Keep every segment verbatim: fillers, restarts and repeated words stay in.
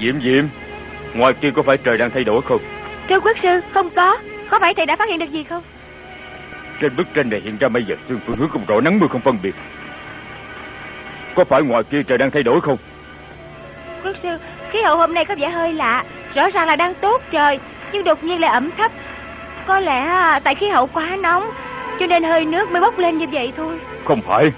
Diệm Diệm, ngoài kia có phải trời đang thay đổi không? Thưa quốc sư, không có. Có phải thầy đã phát hiện được gì không? Trên bức tranh này hiện ra mây và sương, phương hướng không rõ, nắng mưa không phân biệt. Có phải ngoài kia trời đang thay đổi không? Quốc sư, khí hậu hôm nay có vẻ hơi lạ. Rõ ràng là đang tốt trời, nhưng đột nhiên lại ẩm thấp. Có lẽ tại khí hậu quá nóng, cho nên hơi nước mới bốc lên như vậy thôi. Không phải.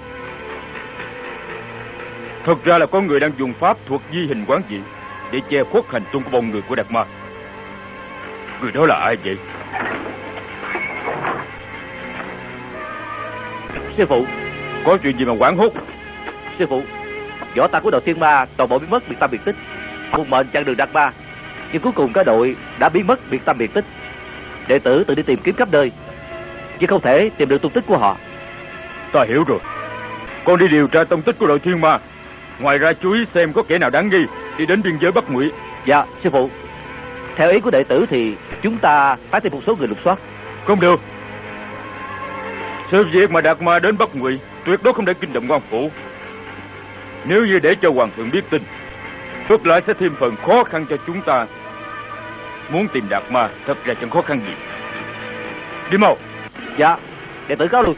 Thật ra là có người đang dùng pháp thuật di hình quán dị để che khuất hành tung của bọn người của Đạt Ma. Người đó là ai vậy? Sư phụ, có chuyện gì mà hoảng hốt? Sư phụ, võ ta của đội Thiên Ma toàn bộ biến mất biệt tâm biệt tích. Cùng mệnh chặn đường Đạt Ma, nhưng cuối cùng cả đội đã biến mất biệt tâm biệt tích. Đệ tử tự đi tìm kiếm khắp nơi, chứ không thể tìm được tung tích của họ. Ta hiểu rồi. Con đi điều tra tung tích của đội Thiên Ma. Ngoài ra chú ý xem có kẻ nào đáng nghi đi đến biên giới Bắc Ngụy. Dạ sư phụ, theo ý của đệ tử thì chúng ta phải tìm một số người lục soát. Không được. Sự việc mà Đạt Ma đến Bắc Ngụy tuyệt đối không để kinh động quan phủ. Nếu như để cho hoàng thượng biết tin, ngược lại sẽ thêm phần khó khăn cho chúng ta. Muốn tìm Đạt Ma thật ra chẳng khó khăn gì. Đi mau. Dạ, đệ tử cáo lui.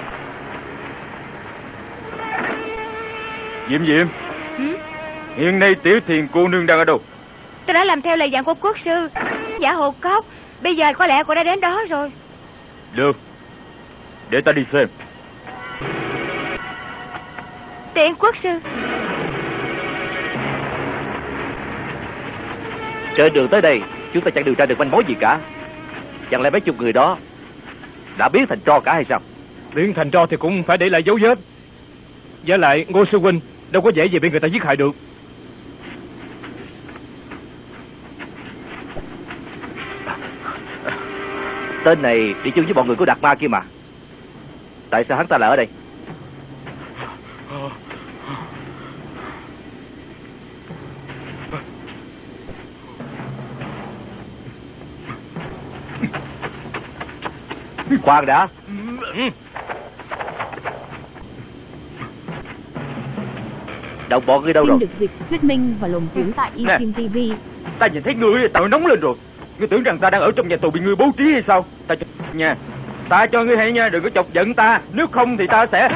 Diệm Diệm, ừ? Hiện nay Tiểu Thiền cô nương đang ở đâu? Tôi đã làm theo lời dặn của quốc sư, giả hồ cốc. Bây giờ có lẽ cô đã đến đó rồi. Được, để ta đi xem. Tiện quốc sư. Trên đường tới đây chúng ta chẳng điều tra được manh mối gì cả. Chẳng lẽ mấy chục người đó đã biến thành tro cả hay sao? Biến thành tro thì cũng phải để lại dấu vết. Với lại Ngô sư huynh đâu có dễ gì bị người ta giết hại được. Tên này đi chung với bọn người của Đạt Ma kia mà. Tại sao hắn ta lại ở đây? Khoan đã. Đồng bọn ngươi đâu rồi? Phim được dịch thuyết minh và lồng tiếng tại eFilm ti vi. Ta nhìn thấy ngươi, ta nóng lên rồi. Ngươi tưởng rằng ta đang ở trong nhà tù bị ngươi bố trí hay sao? Ta cho nha, ta cho ngươi hay nha, đừng có chọc giận ta. Nếu không thì ta sẽ...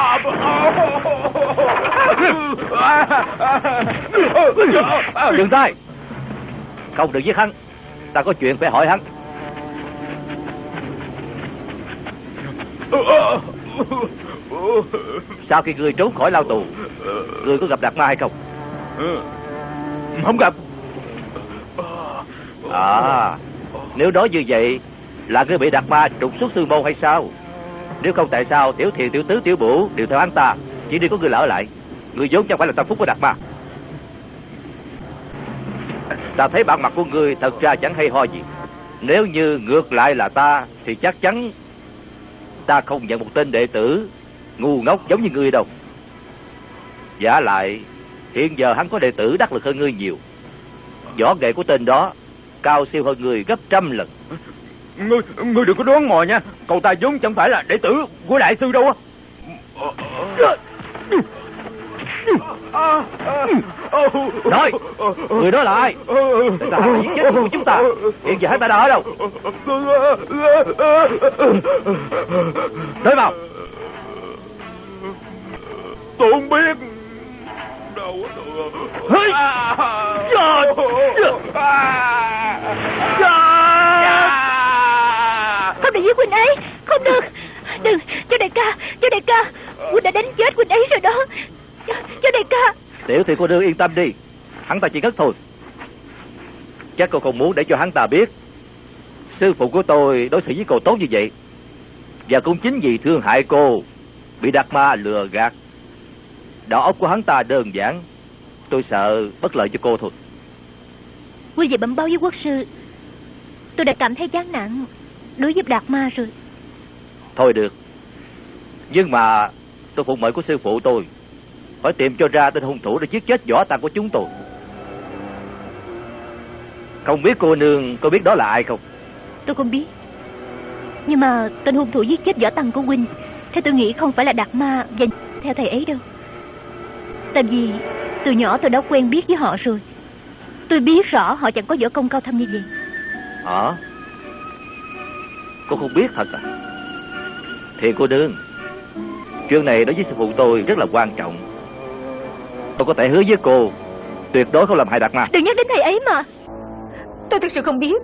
Dừng tay. Không được giết hắn. Ta có chuyện phải hỏi hắn. Sau khi ngươi trốn khỏi lao tù, ngươi có gặp Đạt Ma hay không? Không gặp. À, nếu nói như vậy là ngươi bị Đạt Ma trục xuất sư môn hay sao? Nếu không tại sao Tiểu Thiền, Tiểu Tứ, Tiểu Bửu đều theo hắn ta, chỉ đi có ngươi là ở lại. Ngươi vốn chẳng phải là tâm phúc của Đạt Ma. Ta thấy bản mặt của ngươi thật ra chẳng hay ho gì. Nếu như ngược lại là ta thì chắc chắn ta không nhận một tên đệ tử ngu ngốc giống như ngươi đâu. Giả lại hiện giờ hắn có đệ tử đắc lực hơn ngươi nhiều. Võ nghệ của tên đó cao siêu hơn người gấp trăm lần. Ngươi, ngươi đừng có đoán mò nha. Cậu ta vốn chẳng phải là đệ tử của đại sư đâu á. Nói, người đó là ai? Là hắn giết chết của chúng ta. Hiện giờ hắn ta đang ở đâu? Nói vào. Tôi không biết. Đâu Hey! Không được giết huynh ấy. Không được. Đừng, cho đại ca, cho đại ca. Huynh đã đánh chết huynh ấy rồi đó. Cho, cho đại ca. Tiểu thì cô đưa yên tâm đi. Hắn ta chỉ ngất thôi. Chắc cô không muốn để cho hắn ta biết sư phụ của tôi đối xử với cô tốt như vậy. Và cũng chính vì thương hại cô, bị Đạt Ma lừa gạt. Đầu óc của hắn ta đơn giản. Tôi sợ bất lợi cho cô thôi. Huynh về bẩm báo với quốc sư. Tôi đã cảm thấy chán nản đối với Đạt Ma rồi. Thôi được. Nhưng mà tôi phụng mệnh của sư phụ tôi phải tìm cho ra tên hung thủ để giết chết võ tăng của chúng tôi. Không biết cô nương có biết đó là ai không? Tôi không biết. Nhưng mà tên hung thủ giết chết võ tăng của huynh, theo tôi nghĩ không phải là Đạt Ma và theo thầy ấy đâu. Tại vì từ nhỏ tôi đã quen biết với họ rồi. Tôi biết rõ họ chẳng có võ công cao thâm như vậy. Hả? Cô không biết thật à? Thiền cô nương, chuyện này đối với sư phụ tôi rất là quan trọng. Tôi có thể hứa với cô tuyệt đối không làm hại Đạt Ma. Đừng nhắc đến thầy ấy mà. Tôi thực sự không biết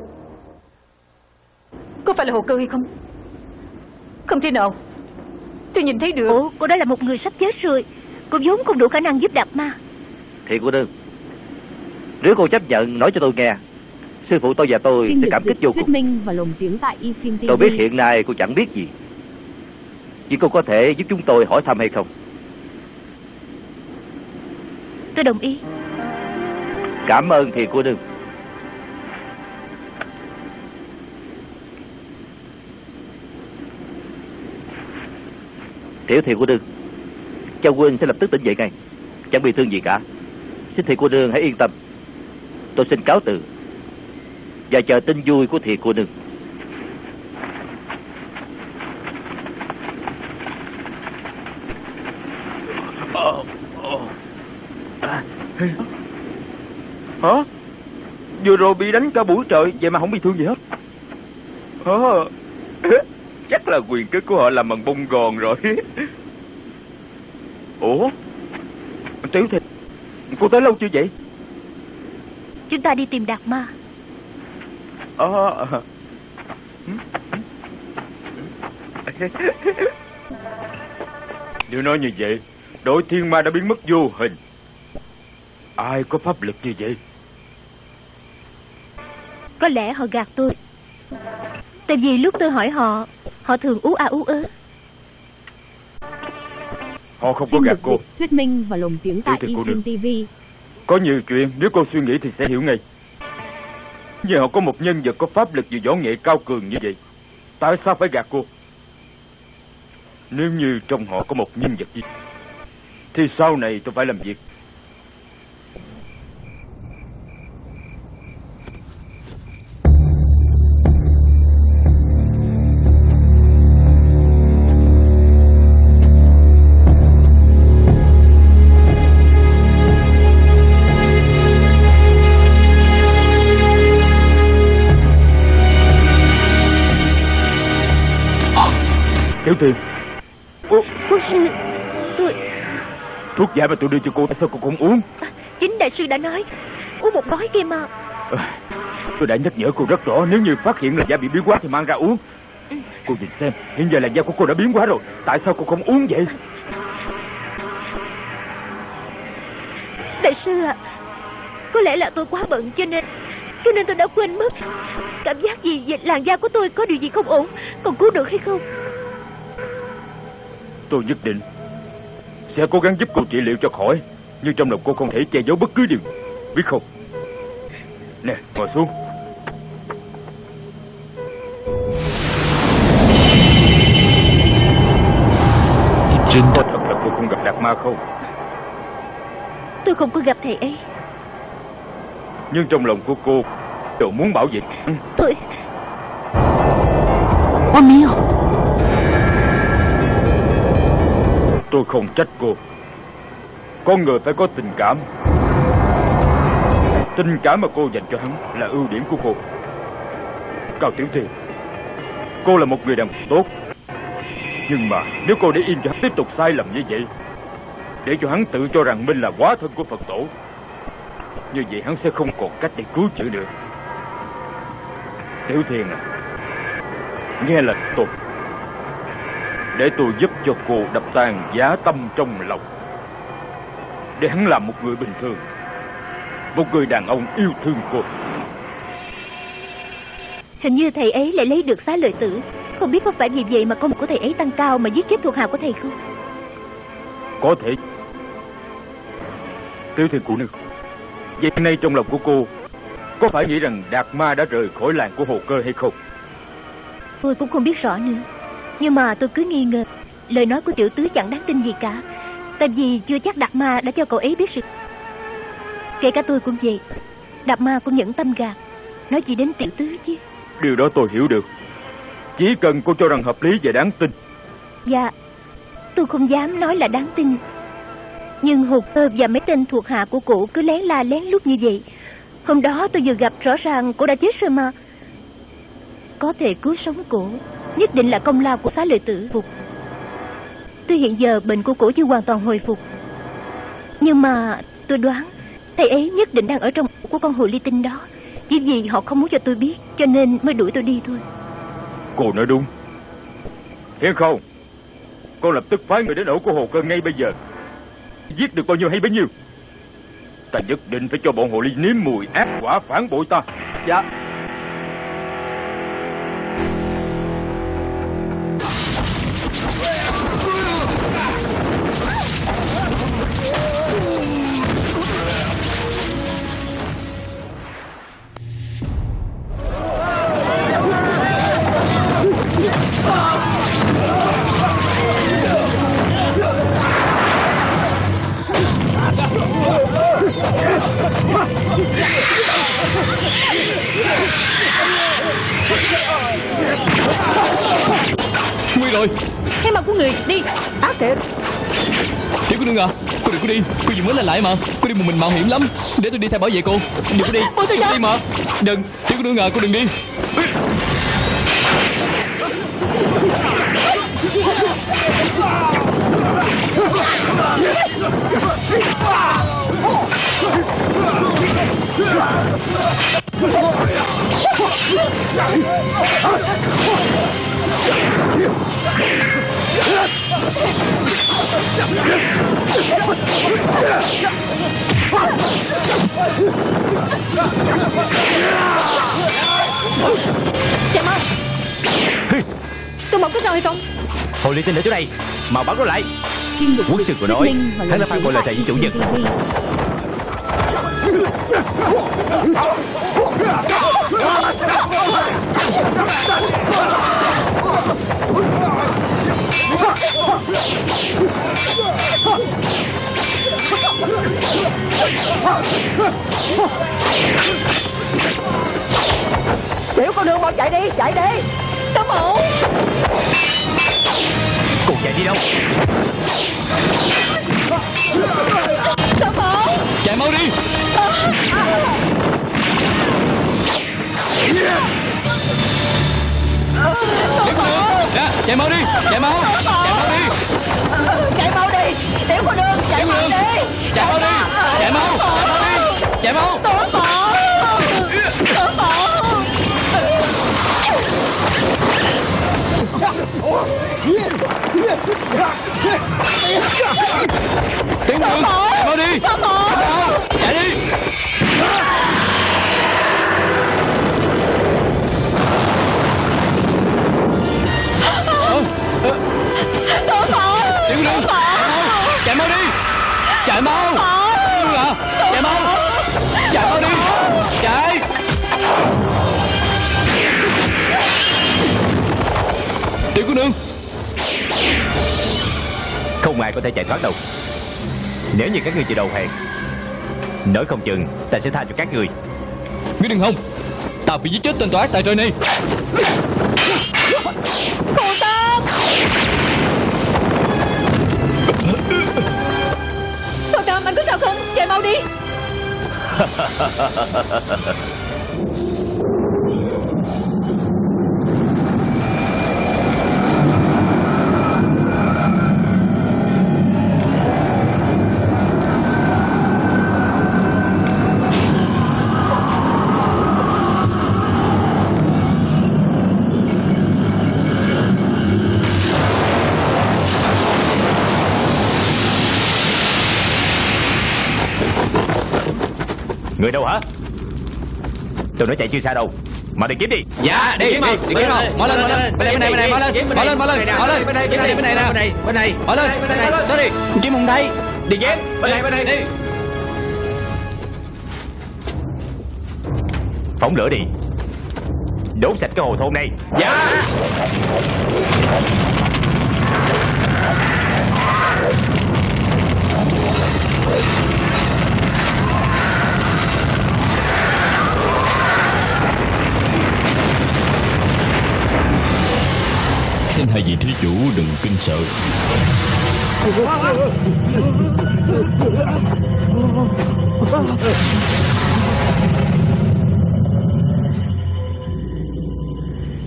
có phải là Hồ Cơ hay không. Không thể nào. Tôi nhìn thấy được. Ủa, cô đó là một người sắp chết rồi. Cô vốn không đủ khả năng giúp Đạt Ma. Thiền cô nương, nếu cô chấp nhận nói cho tôi nghe, sư phụ tôi và tôi Phim sẽ được cảm kích dịch vô thuyết cùng. minh và lồng tiếng tại eFilm ti vi. Tôi biết hiện nay cô chẳng biết gì, nhưng cô có thể giúp chúng tôi hỏi thăm hay không? Tôi đồng ý. Cảm ơn Thiền cô nương. Tiểu Thiền cô nương, Châu Huynh sẽ lập tức tỉnh dậy ngay, chẳng bị thương gì cả. Xin Thiền cô nương hãy yên tâm. Tôi xin cáo từ và chờ tin vui của Thiền cô nương. Hả? Vừa rồi bị đánh cả buổi trời, vậy mà không bị thương gì hết. Hả? Chắc là quyền cước của họ làm bằng bông gòn rồi. Ủa? Tiểu Thiền, cô tới lâu chưa vậy? Chúng ta đi tìm Đạt Ma. Ờ... Nếu nói như vậy, đội thiên ma đã biến mất vô hình. Ai có pháp lực như vậy? Có lẽ họ gạt tôi. Tại vì lúc tôi hỏi họ, họ thường ú a ú ớ. Họ không có Phim gạt được cô. dịch thuyết minh và lồng tiếng tại Tiểu Thiền cô eFilm nương. ti vi. Có nhiều chuyện nếu cô suy nghĩ thì sẽ hiểu ngay. Nhưng họ có một nhân vật có pháp lực và võ nghệ cao cường như vậy, tại sao phải gạt cô? Nếu như trong họ có một nhân vật gì, thì sau này tôi phải làm việc. Tiểu Thiền. Ô, Quốc sư, tôi... thuốc giải mà tôi đưa cho cô, tại sao cô không uống? À, chính đại sư đã nói uống một gói kia mà. À, tôi đã nhắc nhở cô rất rõ, nếu như phát hiện là da bị biến hóa thì mang ra uống. Cô nhìn xem, hiện giờ làn da của cô đã biến hóa rồi, tại sao cô không uống vậy? Đại sư à, có lẽ là tôi quá bận cho nên Cho nên tôi đã quên mất. Cảm giác gì về làn da của tôi có điều gì không ổn, còn cứu được hay không? Tôi nhất định sẽ cố gắng giúp cô trị liệu cho khỏi, nhưng trong lòng cô không thể che giấu bất cứ điều, biết không? Nè, ngồi xuống. Có thật là cô không gặp Đạt Ma không? Tôi không có gặp thầy ấy. Nhưng trong lòng của cô đều muốn bảo vệ. Tôi... Ôi mèo. Tôi không trách cô. Con người phải có tình cảm. Tình cảm mà cô dành cho hắn là ưu điểm của cô. Cao Tiểu Thiền, cô là một người đàn ông tốt. Nhưng mà nếu cô để yên cho hắn tiếp tục sai lầm như vậy, để cho hắn tự cho rằng mình là hóa thân của Phật tổ, như vậy hắn sẽ không còn cách để cứu chữa được. Tiểu Thiền à, nghe lời tôi, để tôi giúp cho cô đập tan giá tâm trong lòng, để hắn làm một người bình thường, một người đàn ông yêu thương cô. Hình như thầy ấy lại lấy được xá lợi tử. Không biết có phải vì vậy mà công của thầy ấy tăng cao mà giết chết thuộc hạ của thầy không? Có thể. Tiểu Thiền cô nương, vậy nay trong lòng của cô có phải nghĩ rằng Đạt Ma đã rời khỏi làng của Hồ Cơ hay không? Tôi cũng không biết rõ nữa, nhưng mà tôi cứ nghi ngờ lời nói của tiểu tứ chẳng đáng tin gì cả. Tại vì chưa chắc Đạt Ma đã cho cậu ấy biết sự. Kể cả tôi cũng vậy. Đạt Ma cũng nhẫn tâm gạt, nói gì đến tiểu tứ chứ. Điều đó tôi hiểu được. Chỉ cần cô cho rằng hợp lý và đáng tin. Dạ, tôi không dám nói là đáng tin. Nhưng Hồ Cơ và mấy tên thuộc hạ của cụ cứ lén la lén lút như vậy, Hôm đó tôi vừa gặp, rõ ràng cổ đã chết rồi mà. Có thể cứu sống cổ nhất định là công lao của Xá Lợi Tử phục. Tuy hiện giờ bệnh của cổ chưa hoàn toàn hồi phục, nhưng mà tôi đoán thầy ấy nhất định đang ở trong của con hồ ly tinh đó. Chỉ vì họ không muốn cho tôi biết, cho nên mới đuổi tôi đi thôi. Cô nói đúng. Hiền Khâu, con lập tức phái người đến ổ của Hồ Cơn ngay bây giờ. Giết được bao nhiêu hay bấy nhiêu. Ta nhất định phải cho bọn hồ ly nếm mùi ác quả phản bội ta. Dạ. Nguy rồi. Cái mặt của người đi. Ác thiệt. Tiểu cô nương à, cô đừng có đi. Cô vừa mới lên lại mà. Cô đi một mình mạo hiểm lắm. Để tôi đi theo bảo vệ cô. Đừng có đi. Ôi, Đừng có đi mà. Đừng. Tiểu cô nương à, cô đừng đi. Chạy mau. Tôi mọc có sao hay không? Hồ ly tinh ở chỗ đây, mau bắt nó lại. Quốc sư của nói hắn đã phản bội lời thề với chủ nhân. Tiểu cô nương mau chạy đi, chạy đi. Tấm ổn. Cô chạy đi đâu? Tấm ổn. Chạy mau đi. Dạ, chạy mau đi, chạy mau, chạy mau đi. Chạy mau đi. Tiểu cô nương, chạy mau đi. Chạy mau đi, chạy mau, chạy mau đi, chạy mau. Tấm ổn. Tấm ổn. Tiểu cô nương, chạy mau đi. Tấm ổn. Chạy đi. Tấm ổn. Tiểu cô nương, chạy mau đi. Chạy mau. Tiểu cô nương à, chạy mau. Chạy mau đi. Chạy. Tiểu cô nương. Không ai có thể chạy thoát đâu. Nếu như các ngươi chịu đầu hàng, nói không chừng ta sẽ tha cho các ngươi. Ngươi đừng hòng. Ta phải giết chết tên tội ác tại trời này. Cô Tam. Cô Tam, anh có sao không? Chạy mau đi. Người đâu hả? Tôi nói chạy chưa xa đâu, mà đi kiếm đi. Dạ, đi kiếm mau, đi kiếm mau. Mở lên, mở lên. Bên này, bên này, mở lên. Mở lên, mở lên, mở lên. Bên này, bên này, bên này nè. Bên này, bên này. Mở lên, bên này. Đó đi. Kiếm không thấy. Đi kiếm. Bên này, bên này đi. Phóng lửa đi. Đốt sạch cái hồ thôn này. Dạ. Xin hai vị thí chủ đừng kinh sợ.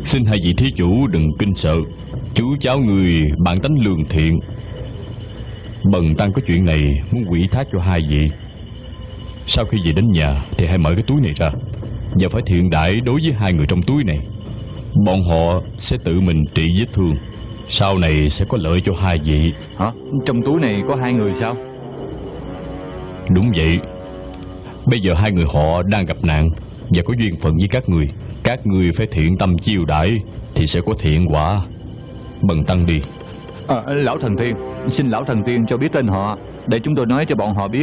Xin hai vị thí chủ đừng kinh sợ. Chú cháu người bản tánh lương thiện. Bần tăng có chuyện này muốn ủy thác cho hai vị. Sau khi về đến nhà thì hãy mở cái túi này ra, và phải thiện đãi đối với hai người trong túi này. Bọn họ sẽ tự mình trị vết thương, sau này sẽ có lợi cho hai vị. Hả? Trong túi này có hai người sao? Đúng vậy. Bây giờ hai người họ đang gặp nạn và có duyên phận với các người. Các người phải thiện tâm chiêu đãi thì sẽ có thiện quả. Bần tăng đi. À, lão thần tiên, xin lão thần tiên cho biết tên họ, để chúng tôi nói cho bọn họ biết.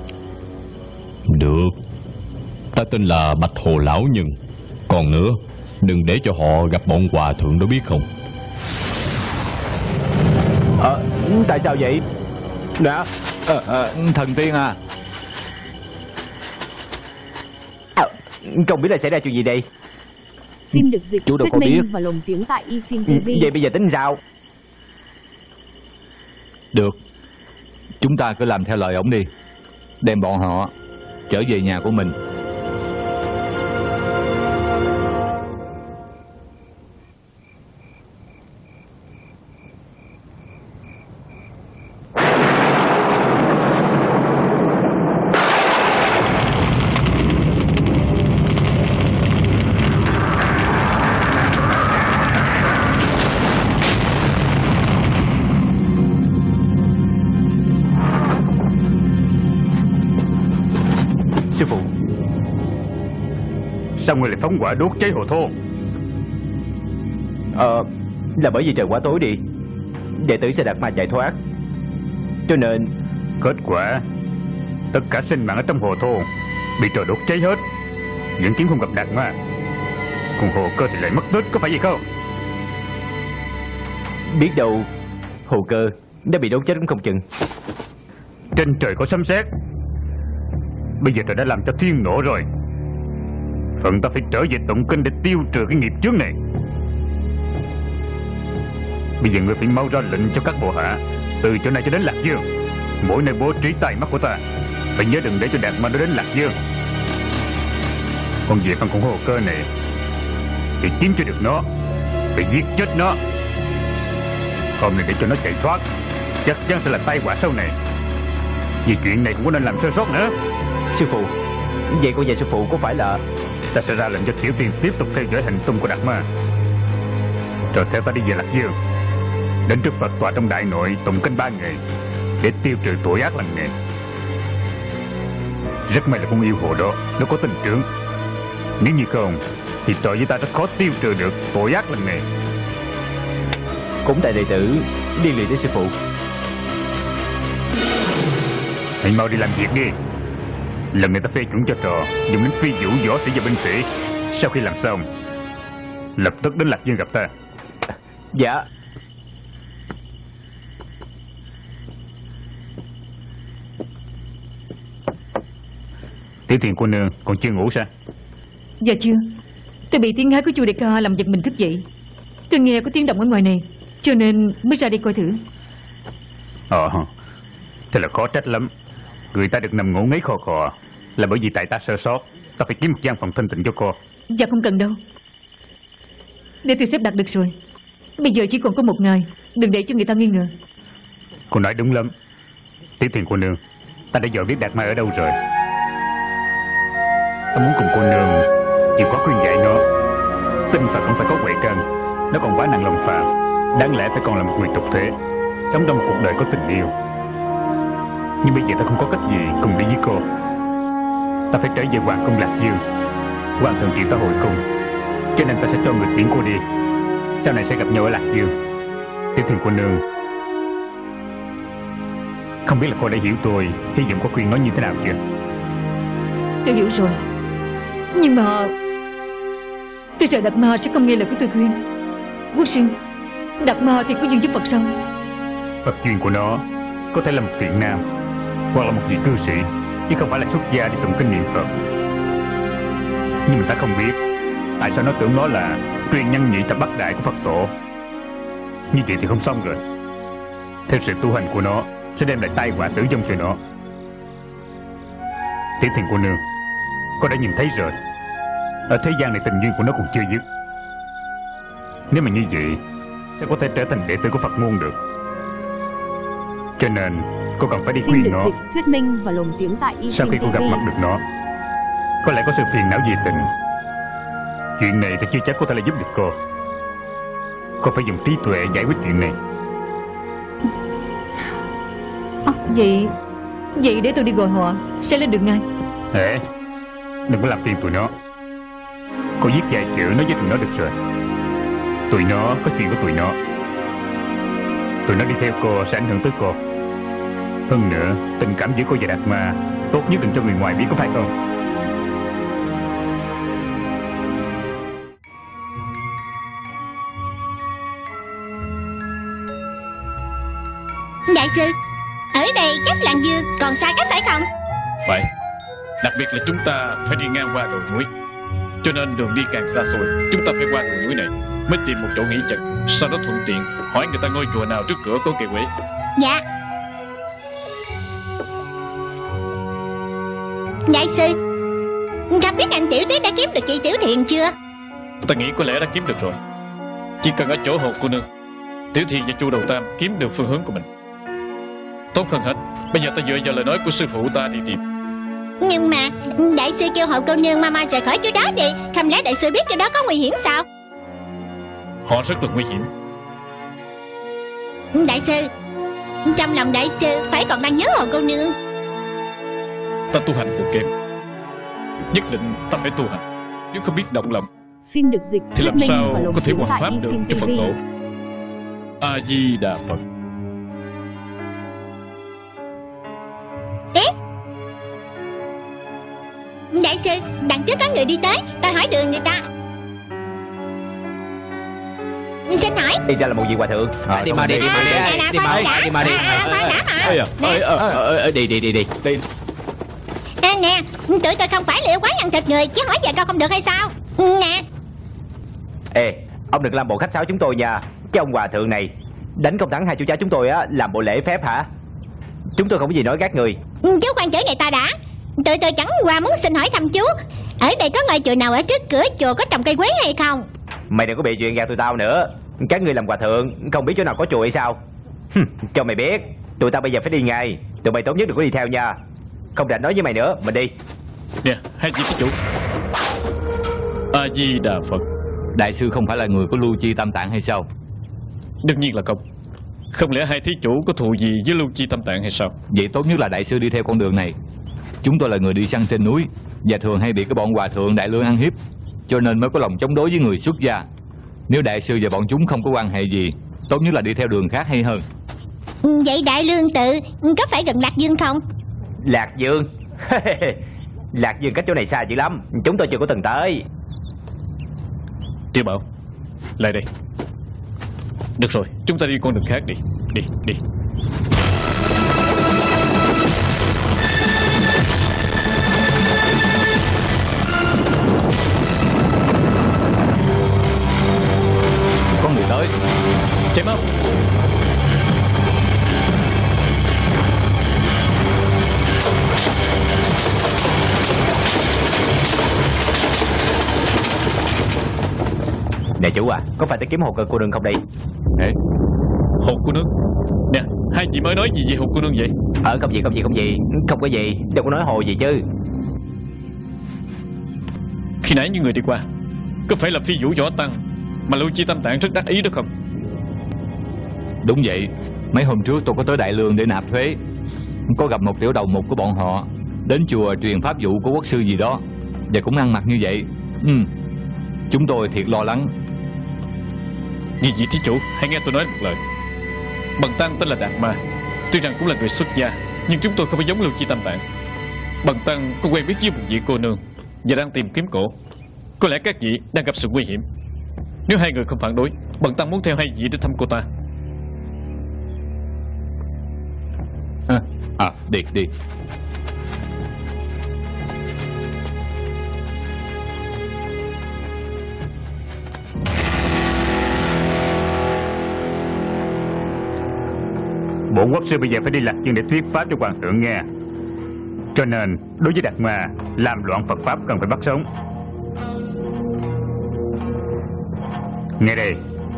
Được. Ta tên là Bạch Hồ Lão Nhân. Còn nữa, đừng để cho họ gặp bọn hòa thượng đó, biết không? À, tại sao vậy? Đã à, à, thần tiên à, à, không biết là xảy ra chuyện gì đây. Phim được dịch chú đâu thuyết có minh biết. và lồng tiếng tại iFilm ti vi. Vậy bây giờ tính sao? được. Chúng ta cứ làm theo lời ổng đi, đem bọn họ trở về nhà của mình. Sư phụ, sao người lại phóng hỏa đốt cháy hồ thô? Ờ, là bởi vì trời quá tối đi, đệ tử sẽ Đạt Ma chạy thoát, cho nên kết quả tất cả sinh mạng ở trong hồ thô bị trời đốt cháy hết, những kiếm không gặp Đạt Ma, còn hồ cơ thì lại mất tích, có phải vậy không? biết đâu hồ cơ đã bị đốt chết cũng không chừng. Trên trời có sấm sét, bây giờ trời đã làm cho thiên nộ rồi. Phận ta phải trở về tụng kinh để tiêu trừ cái nghiệp chướng này. Bây giờ ngươi phải mau ra lệnh cho các bộ hạ từ chỗ này cho đến Lạc Dương, mỗi nơi bố trí tai mắt của ta. Phải nhớ đừng để cho Đạt Ma nó đến Lạc Dương. Còn về phần con hồ cơ này thì kiếm cho được nó, phải giết chết nó. Không nên để cho nó chạy thoát, chắc chắn sẽ là tai họa sau này. Vì chuyện này cũng có nên làm sơ sót nữa. Sư phụ, vậy cô và sư phụ có phải là... Ta sẽ ra lệnh cho Tiểu Tiên tiếp tục theo dõi hành tung của Đạt Ma, rồi theo ta đi về Lạc Dương, đến trước Phật tọa trong đại nội tụng kinh ba ngày để tiêu trừ tội ác lần này. Rất may là con yêu hồ đó nó có tình trưởng, nếu như không thì tội với ta rất khó tiêu trừ được tội ác lần này. Cũng tại đệ tử liên lụy tới sư phụ. Hãy mau đi làm việc đi. Lần này ta phê chuẩn cho trò dùng đến phi vũ võ sĩ và binh sĩ. Sau khi làm xong, lập tức đến Lạc Dương gặp ta. Dạ. Tiểu Thiền cô nương còn chưa ngủ sao? Dạ chưa. Tôi bị tiếng nói của chu đại ca làm giật mình thức dậy. Tôi nghe có tiếng động ở ngoài này, cho nên mới ra đi coi thử. Ờ, thế là khó trách lắm. Người ta được nằm ngủ ngáy khò khò là bởi vì tại ta sơ sót. Ta phải kiếm một gian phòng thanh tịnh cho cô. Dạ không cần đâu, để tôi xếp đặt được rồi. Bây giờ chỉ còn có một ngày, đừng để cho người ta nghi ngờ. Cô nói đúng lắm. Tiểu Thiền cô nương, ta đã dò biết Đạt Ma ở đâu rồi. Ta muốn cùng cô nương chịu khó khuyên dạy nó. Tin Phật không phải có huệ căn, nó còn vá nặng lòng phàm, đáng lẽ phải còn là một người tục thế, sống trong một cuộc đời có tình yêu. Nhưng bây giờ ta không có cách gì cùng đi với cô. Ta phải trở về Hoàng cung Lạc Dương. Hoàng thượng triệu ta hồi cung, cho nên ta sẽ cho người tiễn cô đi. Sau này sẽ gặp nhau ở Lạc Dương. Tiểu Thiền cô nương, không biết là cô đã hiểu tôi hy vọng có khuyên nói như thế nào chưa? Tôi hiểu rồi, nhưng mà tôi sợ Đạt Ma sẽ không nghe lời của tôi khuyên. Quốc sư, Đạt Ma thì có duyên với Phật sao? Phật duyên của nó có thể là một thiện nam, hoặc là một vị cư sĩ, chứ không phải là xuất gia đi tụng kinh niệm Phật. Nhưng mà ta không biết tại sao nó tưởng nó là truyền nhân nhị thập bát đại của Phật tổ. Như vậy thì không xong rồi. Theo sự tu hành của nó sẽ đem lại tai họa tử vong cho nó. Tiểu Thiền cô nương, cô đã nhìn thấy rồi, ở thế gian này tình duyên của nó còn chưa dứt. Nếu mà như vậy sẽ có thể trở thành đệ tử của Phật môn được. Cho nên cô cần phải đi Phim khuyên được nó. dịch, thuyết minh và lồng tiếng tại y Sau khi cô gặp mặt được nó, có lẽ có sự phiền não về tình. Chuyện này thì chưa chắc có thể là giúp được cô. Cô phải dùng trí tuệ giải quyết chuyện này. À, vậy Vậy để tôi đi gọi họ sẽ lên được ngay. Ê, đừng có làm phiền tụi nó. Cô viết vài chữ nói với tụi nó được rồi. Tụi nó có chuyện của tụi nó. Tụi nó đi theo cô sẽ ảnh hưởng tới cô. Hơn nữa, tình cảm giữa cô và Đạt Ma tốt nhất đừng cho người ngoài biết, có phải không? Đại sư, ở đây cách Làng Dương còn xa cách phải không? Phải. Đặc biệt là chúng ta phải đi ngang qua đồi núi, cho nên đường đi càng xa xôi, chúng ta phải qua đồi núi này mới tìm một chỗ nghỉ chân. Sau đó thuận tiện hỏi người ta ngôi chùa nào trước cửa có cây quế. Dạ. Đại sư, không biết anh Tiểu Tứ đã kiếm được chị Tiểu Thiền chưa? Ta nghĩ có lẽ đã kiếm được rồi. Chỉ cần ở chỗ Hồ cô nương, Tiểu Thiền và Chu Đầu Tam kiếm được phương hướng của mình. Tốt hơn hết, bây giờ ta dựa vào lời nói của sư phụ ta đi tìm. Nhưng mà đại sư kêu Hồ cô nương mau mau rời khỏi chỗ đó đi. Không lẽ đại sư biết chỗ đó có nguy hiểm sao? Họ rất là nguy hiểm. Đại sư, trong lòng đại sư phải còn đang nhớ Hồ cô nương. Ta tu hành phụ kém, nhất định ta phải tu hành. Nếu không biết động lòng Phim được dịch, thì thuyết làm minh sao và lồng có thể tiếng hoàn tại pháp y được phim cho Phật ti vi. tổ. A Di Đà Phật. Ý, đại sư, đằng trước có người đi tới, ta hỏi đường người ta. Xin hỏi. Đi ra là một vị hòa thượng. À, đi mà đi, đi mà đi, đi mà đi, đi mà đi. Đi đi đi đi đi. À, nè, tụi tôi không phải liệu quán ăn thịt người, chứ hỏi vài câu không được hay sao? Nè. Ê, ông đừng làm bộ khách sáo chúng tôi nha. Cái ông hòa thượng này đánh công thắng hai chú cháu chúng tôi á, làm bộ lễ phép hả? Chúng tôi không có gì nói gác người. Chú khoan chửi người ta đã. Tụi tôi chẳng qua muốn xin hỏi thăm chú, ở đây có ngôi chùa nào ở trước cửa chùa có trồng cây quế hay không? Mày đừng có bị chuyện gạt tụi tao nữa. Các ngươi làm hòa thượng không biết chỗ nào có chùa hay sao? Cho mày biết, tụi tao bây giờ phải đi ngay. Tụi mày tốt nhất đừng có đi theo nha. Không rảnh nói với mày nữa, mình đi. Nè, hai vị thí chủ. A Di Đà Phật. Đại sư không phải là người của Lưu Chi Tam Tạng hay sao? Đương nhiên là không. Không lẽ hai thí chủ có thù gì với Lưu Chi Tam Tạng hay sao? Vậy tốt nhất là đại sư đi theo con đường này. Chúng tôi là người đi săn trên núi, và thường hay bị cái bọn hòa thượng đại lương ăn hiếp, cho nên mới có lòng chống đối với người xuất gia. Nếu đại sư và bọn chúng không có quan hệ gì, tốt nhất là đi theo đường khác hay hơn. Vậy đại lương tự có phải gần Lạc Dương không? Lạc Dương? Lạc Dương cách chỗ này xa dữ lắm, chúng tôi chưa có từng tới. Tiểu Bảo, lại đây. Được rồi, chúng ta đi con đường khác đi. Đi, đi. Có người tới. Chạy mau. Nè chủ à, có phải tới kiếm hồ cơ cô nương không đây? Ê, hồ cô nương? Nè, hai chị mới nói gì về hồ cô nương vậy? Ờ, không gì, không gì, không gì. Không có gì, đâu có nói hồ gì chứ. Khi nãy như người đi qua, có phải là phi vũ võ tăng mà Lưu Chi Tam Tạng rất đắc ý đó không? Đúng vậy. Mấy hôm trước tôi có tới Đại Lương để nạp thuế, có gặp một tiểu đầu mục của bọn họ đến chùa truyền pháp vụ của quốc sư gì đó, và cũng ăn mặc như vậy. Ừ. Chúng tôi thiệt lo lắng. Như vậy thí chủ, hãy nghe tôi nói một lời. Bần tăng tên là Đạt Ma, tuy rằng cũng là người xuất gia, nhưng chúng tôi không phải giống Lưu Chi Tam Tạng. Bần tăng có quen biết với một vị cô nương và đang tìm kiếm cổ. Có lẽ các vị đang gặp sự nguy hiểm. Nếu hai người không phản đối, bần tăng muốn theo hai vị để thăm cô ta. À, à đi đi. Bổn quốc sư bây giờ phải đi Lạc Dương để thuyết pháp cho hoàng thượng nghe. Cho nên đối với Đạt Ma, làm loạn Phật pháp cần phải bắt sống. Nghe đây,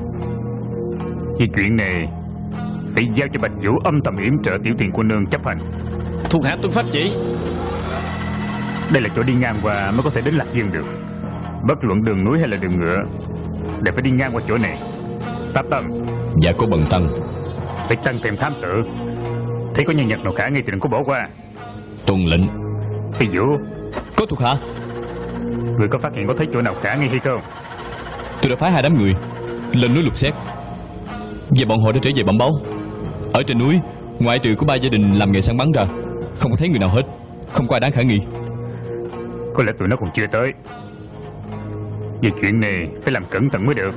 Vì chuyện này phải giao cho Bạch Vũ âm thầm yểm trợ Tiểu Tiền cô nương chấp hành. Thuộc hạ tuân pháp chỉ. Đây là chỗ đi ngang qua mới có thể đến Lạc Dương được. Bất luận đường núi hay là đường ngựa đều phải đi ngang qua chỗ này. Pháp Tâm. Dạ có bần tăng. Phải tăng thêm thám tử, thấy có nhân vật nào khả nghi thì đừng có bỏ qua. Tuân lệnh. Phi Vũ. Có thuộc hạ. Người có phát hiện có thấy chỗ nào khả nghi hay không? Tôi đã phái hai đám người lên núi lục xét, và bọn họ đã trở về bẩm báo. Ở trên núi, ngoại trừ có ba gia đình làm nghề săn bắn ra, không có thấy người nào hết. Không có ai đáng khả nghi. Có lẽ tụi nó còn chưa tới. Về chuyện này phải làm cẩn thận mới được.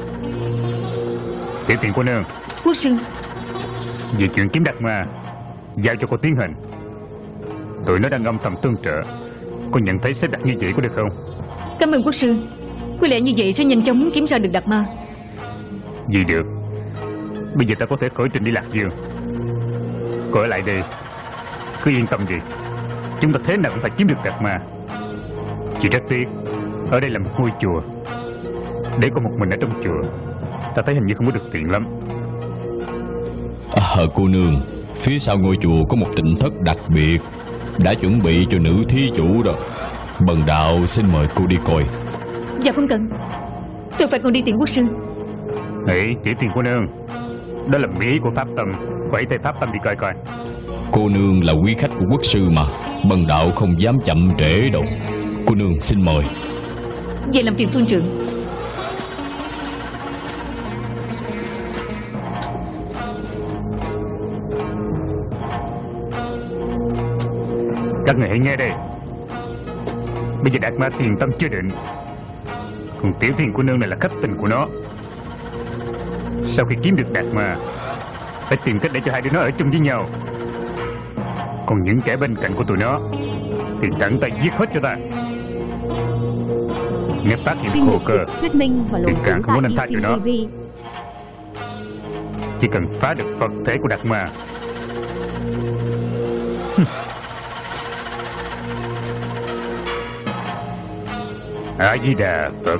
Tiểu Tiền cô nương. Quốc sư. Về chuyện kiếm Đạt Ma, giao cho cô tiến hành. Tụi nó đang âm thầm tương trợ. Cô nhận thấy xếp đặt như vậy có được không? Cảm ơn quốc sư. Có lẽ như vậy sẽ nhanh chóng kiếm ra được Đạt Ma. Vì được. Bây giờ ta có thể khởi trình đi Lạc Dương. Cô ở lại đây, cứ yên tâm đi. Chúng ta thế nào cũng phải kiếm được Đạt Ma. Chỉ rất tiếc, ở đây là một ngôi chùa. Để có một mình ở trong chùa, ta thấy hình như không có được tiện lắm. À, cô nương, phía sau ngôi chùa có một tịnh thất đặc biệt, đã chuẩn bị cho nữ thí chủ đó. Bần đạo xin mời cô đi coi. Dạ không cần, tôi phải còn đi tìm quốc sư. Ấy, Tiểu Tiền cô nương, đó là mỹ của Pháp Tâm. Vậy thay Pháp Tâm đi coi coi. Cô nương là quý khách của quốc sư mà, bần đạo không dám chậm trễ đâu. Cô nương xin mời. Về làm phiền phương trưởng. Các người hãy nghe đây. Bây giờ Đạt Ma tiền tâm chưa định, còn Tiểu Tiền cô nương này là khách tình của nó. Sau khi kiếm được Đạt Ma, phải tìm cách để cho hai đứa nó ở chung với nhau. Còn những kẻ bên cạnh của tụi nó thì tận tay giết hết cho ta. Nghe phát hiện khổ cơ thì càng không có nên tha cho nó. Chỉ cần phá được Phật thể của Đạt Ma. A Di Đà Phật.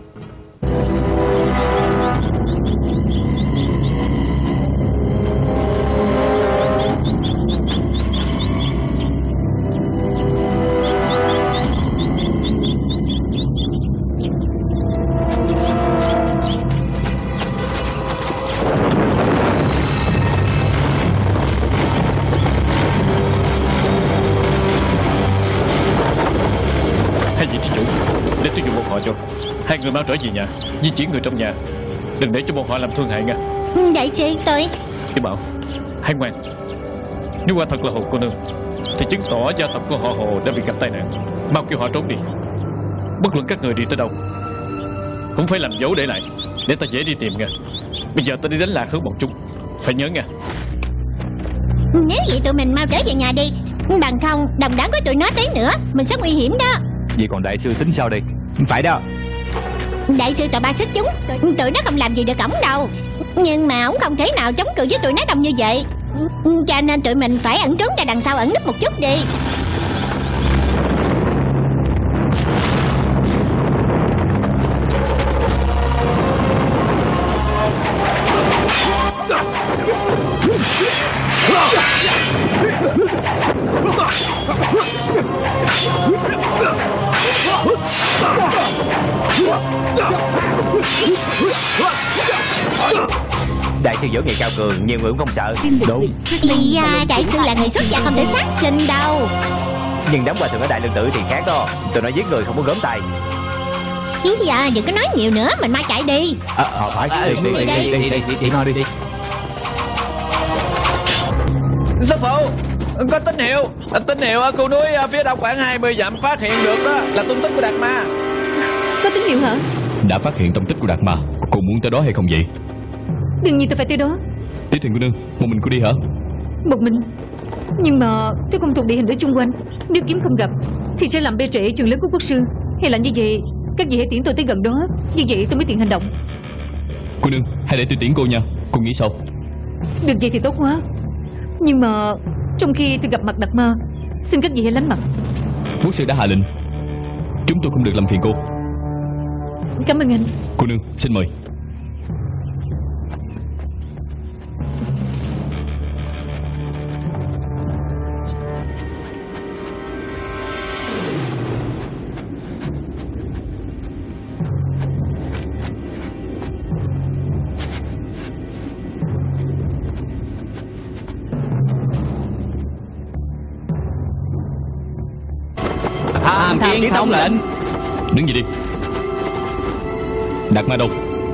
Hai người mau trở về nhà, di chuyển người trong nhà, đừng để cho bọn họ làm thương hại nha. Đại sư tôi Tiểu Bảo, hãy ngoan. Nếu quả thật là Hồ cô nương thì chứng tỏ gia tộc của họ Hồ đã bị gặp tai nạn. Mau kêu họ trốn đi. Bất luận các người đi tới đâu cũng phải làm dấu để lại, để ta dễ đi tìm nha. Bây giờ ta đi đánh lạc hướng bọn chúng, phải nhớ nha. Nếu vậy tụi mình mau trở về nhà đi, bằng không đồng đảng của tụi nó tới nữa mình sẽ nguy hiểm đó. Vậy còn đại sư tính sao đây? Phải đó. Đại sư tụi ba xích chúng, tụi nó không làm gì được ổng đâu. Nhưng mà ổng không thể nào chống cự với tụi nó đông như vậy, cho nên tụi mình phải ẩn trốn ra đằng sau ẩn núp một chút đi. Đại sư võ nghệ cao cường, nhiều người cũng không sợ. Đúng. Thì à, đại sư là người xuất gia không thể sát sinh đâu. Nhưng đám hòa thượng ở Đại Lương Tự thì khác đó. Tụi nó giết người không có gớm tay. Ý dạ đừng có nói nhiều nữa, mình mai chạy đi. À, à phải. À, đi, đi, đi, đi, đi, đi, đi, đi, mau đi đi. Sư phụ, có tín hiệu. Tín hiệu ở khu núi phía đông khoảng hai mươi dặm phát hiện được đó là tung tích của Đạt Ma. Có tín hiệu hả? Đã phát hiện tung tích của Đạt Ma. Cô muốn tới đó hay không vậy? Đương nhiên tôi phải tới đó. Tiểu Tiền cô nương, một mình cô đi hả? Một mình. Nhưng mà tôi không thuộc địa hình ở chung quanh. Nếu kiếm không gặp thì sẽ làm bê trễ chuyện lớn của quốc sư. Hay là như vậy, các vị hãy tiễn tôi tới gần đó, như vậy tôi mới tiện hành động. Cô nương, hãy để tôi tiễn cô nha. Cô nghĩ sao? Được vậy thì tốt quá. Nhưng mà trong khi tôi gặp mặt Đạt Ma, xin các vị hãy lánh mặt. Quốc sư đã hạ lệnh, chúng tôi không được làm phiền cô. Cảm ơn anh. Cô nương, xin mời. tham kiến thống lệnh. Đứng dậy đi. Đạt Ma đâu?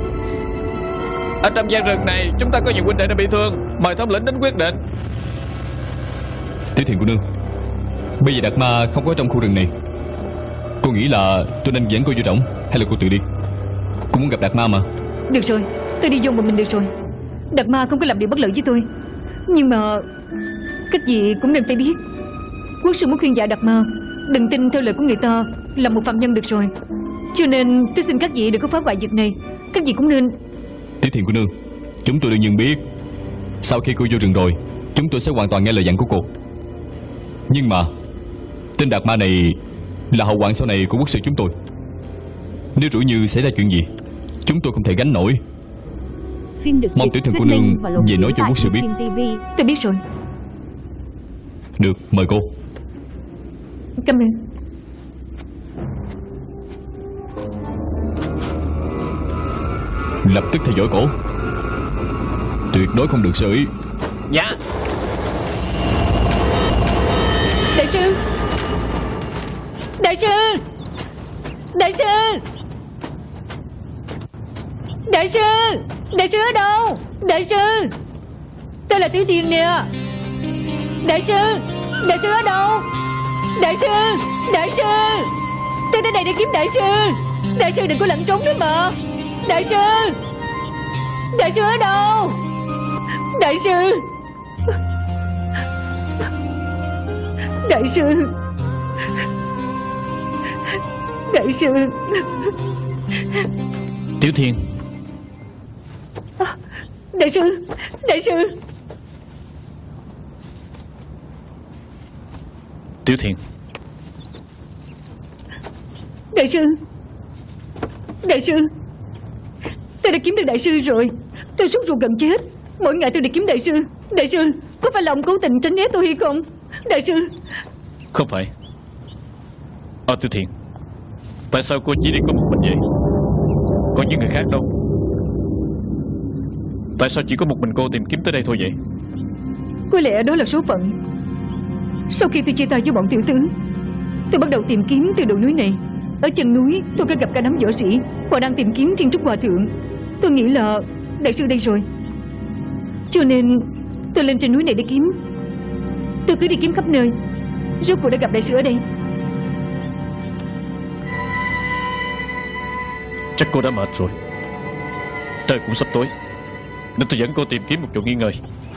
Ở trong gian rừng này chúng ta có nhiều huynh đệ đã bị thương, mời thống lĩnh đến quyết định. Tiểu Thiền cô nương, bây giờ Đạt Ma không có trong khu rừng này. Cô nghĩ là tôi nên dẫn cô vô trọng hay là cô tự đi? Cô muốn gặp Đạt Ma mà. Được rồi, tôi đi vô một mình được rồi. Đạt Ma không có làm điều bất lợi với tôi, nhưng mà cách gì cũng nên phải biết. Quốc sư muốn khuyên dạy Đạt Ma đừng tin theo lời của người ta là một phạm nhân được rồi. Cho nên tôi xin các vị đừng có phá hoại việc này. Các vị cũng nên. Tiểu Thiền cô nương, chúng tôi đương nhiên biết sau khi cô vô rừng rồi chúng tôi sẽ hoàn toàn nghe lời dặn của cô. Nhưng mà tên Đạt Ma này là hậu hoạn sau này của quốc sư chúng tôi. Nếu rủi như xảy ra chuyện gì chúng tôi không thể gánh nổi. Phim được mong Tiểu Thiền cô nương về nói cho quốc sư biết. Tôi biết rồi. Được, mời cô. Cảm ơn. Lập tức theo dõi cổ, tuyệt đối không được sơ ý. Dạ. Đại sư, đại sư, đại sư, đại sư, đại sư ở đâu? Đại sư, tôi là Tiểu Thiền nè. Đại sư, đại sư ở đâu? Đại sư, đại sư, tôi đến đây để kiếm đại sư. Đại sư đừng có lẩn trốn đấy mà. Đại sư, đại sư ở đâu? Đại sư, đại sư, đại sư. Tiểu Thiền. Đại sư, đại sư. Tiểu Thiền. Đại sư, đại sư, tôi đã kiếm được đại sư rồi. Tôi sốt ruột gần chết. Mỗi ngày tôi đi kiếm đại sư. Đại sư, có phải là ông cố tình tránh né tôi hay không? Đại sư. Không phải. Ờ Tiểu Thiền, tại sao cô chỉ đi có một mình vậy? Còn những người khác đâu? Tại sao chỉ có một mình cô tìm kiếm tới đây thôi vậy? Có lẽ đó là số phận. Sau khi tôi chia tay với bọn tiểu tướng, tôi bắt đầu tìm kiếm từ đồi núi này. Ở chân núi tôi có gặp cả đám võ sĩ, họ đang tìm kiếm Thiên Trúc Hòa Thượng. Tôi nghĩ là đại sư đây rồi, cho nên tôi lên trên núi này để kiếm. Tôi cứ đi kiếm khắp nơi, rốt cuộc đã gặp đại sư ở đây. Chắc cô đã mệt rồi. Trời cũng sắp tối, nên tôi dẫn cô tìm kiếm một chỗ nghỉ ngơi.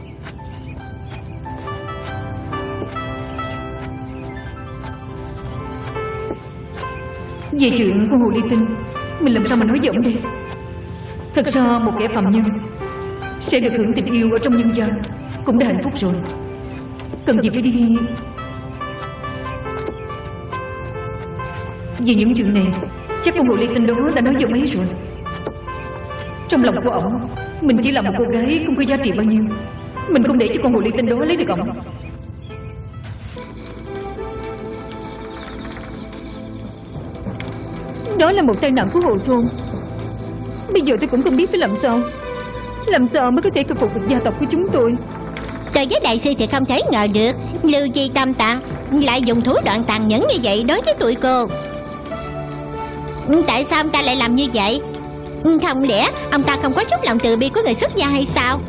Về chuyện của Hồ Ly Tinh, mình làm sao mà nói giọng đây? Thật ra một kẻ phạm nhân sẽ được hưởng tình yêu ở trong nhân gian cũng đã hạnh phúc rồi, cần gì phải đi. Vì những chuyện này chắc con Hồ Ly Tinh đó đã nói giọng ấy rồi. Trong lòng của ổng, mình chỉ là một cô gái không có giá trị bao nhiêu. Mình không để cho con Hồ Ly Tinh đó lấy được ổng. Đó là một tai nạn của Hồ Thôn. Bây giờ tôi cũng không biết phải làm sao. Làm sao mới có thể khôi phục được gia tộc của chúng tôi. Tôi với đại sư thì không thể ngờ được Lưu Chi Tâm Tạng lại dùng thủ đoạn tàn nhẫn như vậy đối với tụi cô. Tại sao ông ta lại làm như vậy? Không lẽ ông ta không có chút lòng từ bi của người xuất gia hay sao?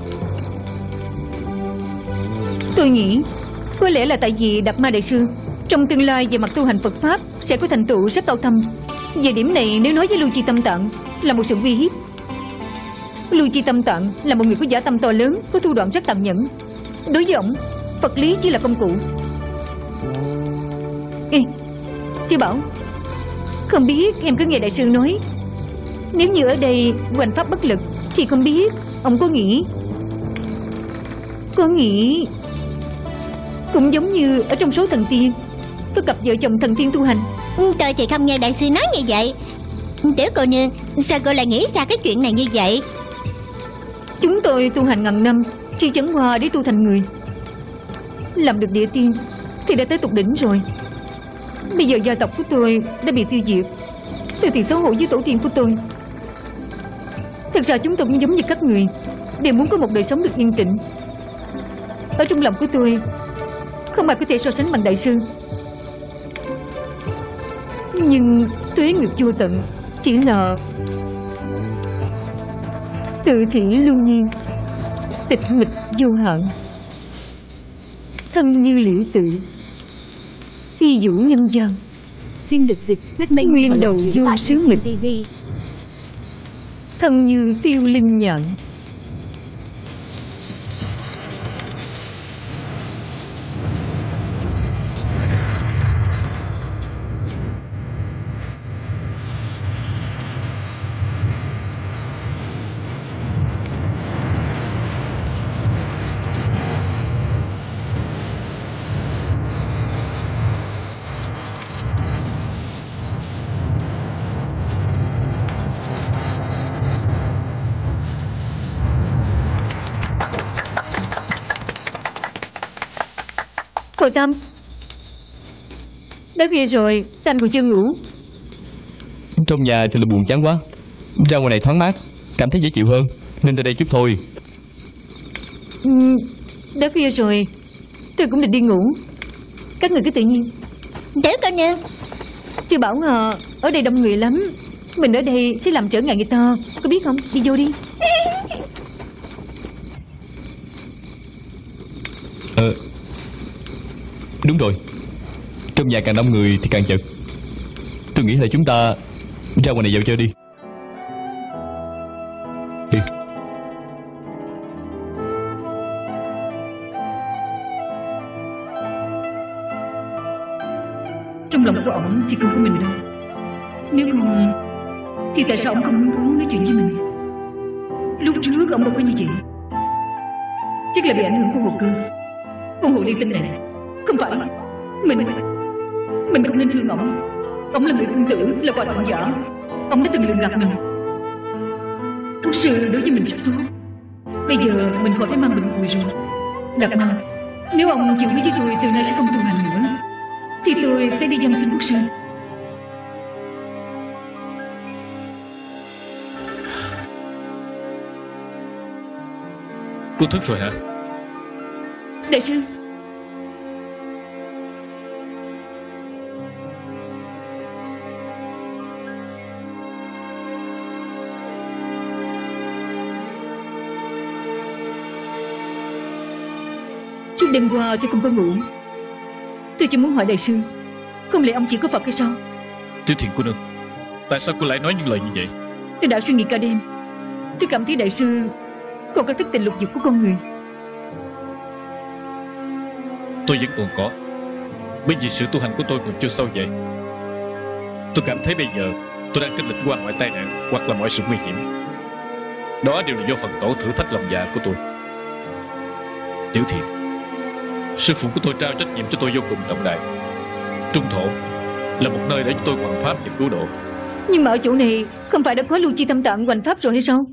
Tôi nghĩ có lẽ là tại vì Đạt Ma đại sư trong tương lai về mặt tu hành Phật Pháp sẽ có thành tựu rất cao thâm. Về điểm này nếu nói với Lưu Chi Tâm Tạng là một sự uy hiếp. Lưu Chi Tâm Tạng là một người có dã tâm to lớn, có thủ đoạn rất tàn nhẫn. Đối với ổng, Phật lý chỉ là công cụ. Ê, Tiêu Bảo, không biết em có nghe đại sư nói nếu như ở đây hoành pháp bất lực thì không biết ông có nghĩ Có nghĩ cũng giống như ở trong số thần tiên có cặp vợ chồng thần tiên tu hành. Tôi thì không nghe đại sư nói như vậy. Tiểu cô nương, sao cô lại nghĩ ra cái chuyện này như vậy? Chúng tôi tu hành ngàn năm chỉ chấn hoa để tu thành người. Làm được địa tiên thì đã tới tục đỉnh rồi. Bây giờ gia tộc của tôi đã bị tiêu diệt, tôi thì xấu hổ với tổ tiên của tôi. Thật ra chúng tôi cũng giống như các người, đều muốn có một đời sống được yên tĩnh. Ở trong lòng của tôi không ai có thể so sánh bằng đại sư. Nhưng tuế nguyệt vô tận chỉ là tự thị lưu nhiên, tịch mịch vô hạn. Thân như liễu tự, phi vũ nhân gian. Phiên dịch dịch thuyết minh nguyên đầu vô sứ mịch, thân như tiêu linh nhạn. Cậu Tâm, đã khuya rồi, sao anh còn chưa ngủ? Trong nhà thì là buồn chán quá, ra ngoài này thoáng mát, cảm thấy dễ chịu hơn, nên tới đây chút thôi. Ừ, đã khuya rồi, tôi cũng định đi ngủ. Các người cứ tự nhiên. Tiểu cô nương, Tôi bảo ngờ ở đây đông người lắm, mình ở đây sẽ làm trở ngại người ta, có biết không? Đi vô đi. Ờ Đúng rồi, trong nhà càng đông người thì càng chật. Tôi nghĩ là chúng ta ra ngoài này dạo chơi đi. Đi. Trong lòng của ổng chỉ không có mình đâu. Nếu không thì tại sao ổng không hứng thú nói chuyện với mình? Lúc trước ổng đâu có như vậy. Chắc là bị ảnh hưởng của hồ cương, con hồ ly tinh này. Không phải, Mình Mình không nên thương ổng. Ổng là người quân tử, là quà tặng giả. Ổng đã từng lường gạt mình. Quốc sư đối với mình rất tốt. Bây giờ mình khỏi phải mang bệnh cùi rồi. Đạt Ma, nếu ông chịu hứa với tôi từ nay sẽ không tu hành nữa, thì tôi sẽ đi dâng xin quốc sư. Cô thức rồi hả? Đại sư, suốt đêm qua tôi không có ngủ. Tôi chỉ muốn hỏi đại sư, không lẽ ông chỉ có Phật hay sao? Tiểu Thiện cô nương, tại sao cô lại nói những lời như vậy? Tôi đã suy nghĩ cả đêm. Tôi cảm thấy đại sư còn có thức tình lục dục của con người. Tôi vẫn còn có, bởi vì sự tu hành của tôi còn chưa sâu vậy. Tôi cảm thấy bây giờ tôi đang kinh lịch qua mọi tai nạn hoặc là mọi sự nguy hiểm. Đó đều là do Phật tổ thử thách lòng dạ của tôi. Tiểu Thiện, sư phụ của tôi trao trách nhiệm cho tôi vô cùng trọng đại. Trung thổ là một nơi để cho tôi hoằng pháp và cứu độ. Nhưng mà ở chỗ này không phải đã có lưu chi tâm tạng hoành pháp rồi hay sao?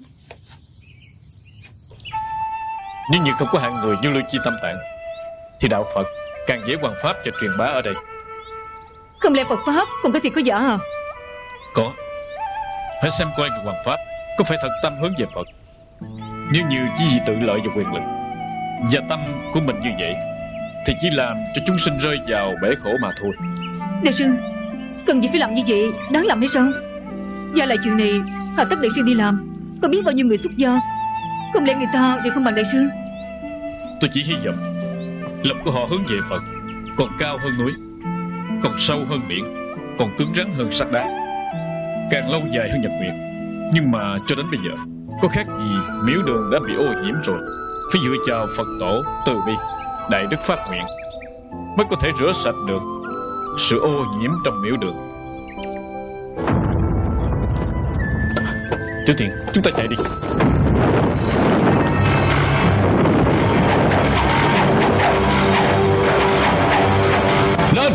Nếu như không có hạng người như lưu chi tâm tạng thì đạo Phật càng dễ hoằng pháp và truyền bá ở đây. Không lẽ Phật pháp còn có thiệt có giả à? Có. Phải xem coi người hoằng pháp có phải thật tâm hướng về Phật. Nếu như chỉ vì tự lợi và quyền lực và tâm của mình như vậy thì chỉ làm cho chúng sinh rơi vào bể khổ mà thôi. Đại sư, cần gì phải làm như vậy? Đáng làm hay sao? Và lại chuyện này hà tất đại sư đi làm, có biết bao nhiêu người xuất gia, không lẽ người ta đều không bằng đại sư? Tôi chỉ hy vọng lòng của họ hướng về Phật còn cao hơn núi, còn sâu hơn biển, còn cứng rắn hơn sắt đá, càng lâu dài hơn nhật nguyệt. Nhưng mà cho đến bây giờ có khác gì miếu đường đã bị ô nhiễm rồi. Phải dựa vào Phật tổ từ bi, đại đức phát nguyện mới có thể rửa sạch được sự ô nhiễm trong miếu đường. Tiểu Thiện, chúng ta chạy đi. Lên!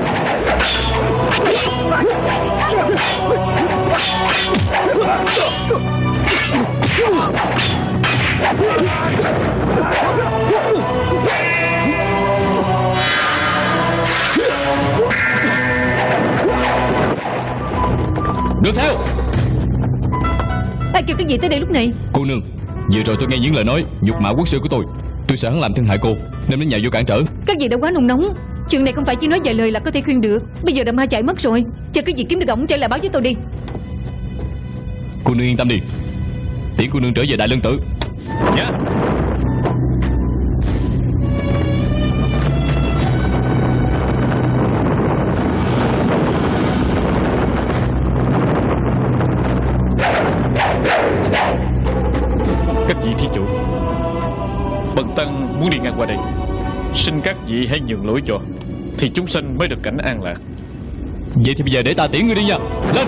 Đuổi theo! Ai kêu cái gì tới đây lúc này? Cô nương, vừa rồi tôi nghe những lời nói nhục mạ quốc sư của tôi. Tôi sợ hắn làm thương hại cô nên đến nhà vô cản trở. Các gì đã quá nôn nóng. Chuyện này không phải chỉ nói vài lời là có thể khuyên được. Bây giờ Đạt Ma chạy mất rồi, chờ cái gì kiếm được ổng trở lại báo với tôi đi. Cô nương yên tâm đi, tiễn cô nương trở về Đại Lân Tự nhá. Các vị thí chủ, bần tăng muốn đi ngang qua đây, xin các vị hãy nhường lối cho, thì chúng sanh mới được cảnh an lạc. Vậy thì bây giờ để ta tiễn ngươi đi nha. Lên.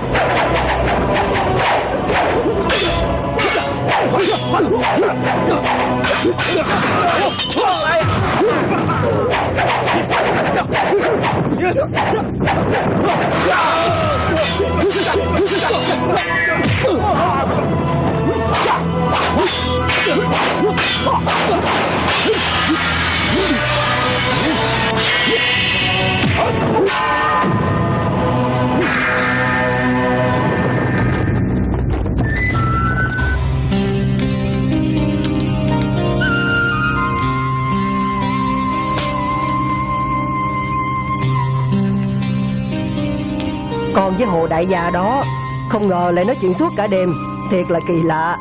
Còn với Hồ đại gia đó, không ngờ lại nói chuyện suốt cả đêm, thiệt là kỳ lạ.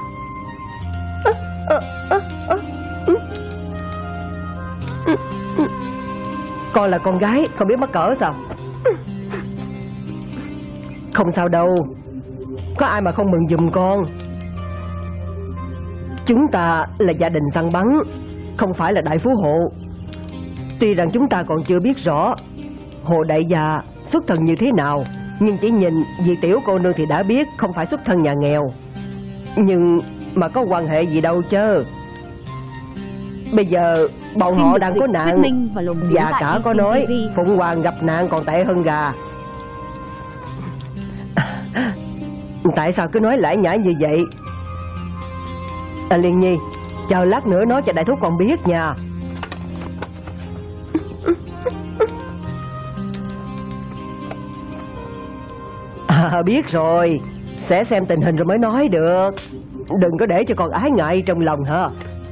Con là con gái, không biết mắc cỡ sao? Không sao đâu, có ai mà không mừng giùm con. Chúng ta là gia đình săn bắn, không phải là đại phú hộ. Tuy rằng chúng ta còn chưa biết rõ Hồ đại gia xuất thân như thế nào, nhưng chỉ nhìn vì tiểu cô nương thì đã biết không phải xuất thân nhà nghèo. Nhưng mà có quan hệ gì đâu chứ. Bây giờ bọn họ đang có nạn, và cả có nói Phụng Hoàng gặp nạn còn tệ hơn gà. Tại sao cứ nói lải nhải như vậy? À, Liên Nhi, chờ lát nữa nói cho đại thúc con biết nha. À, biết rồi, sẽ xem tình hình rồi mới nói được. Đừng có để cho con ái ngại trong lòng hả?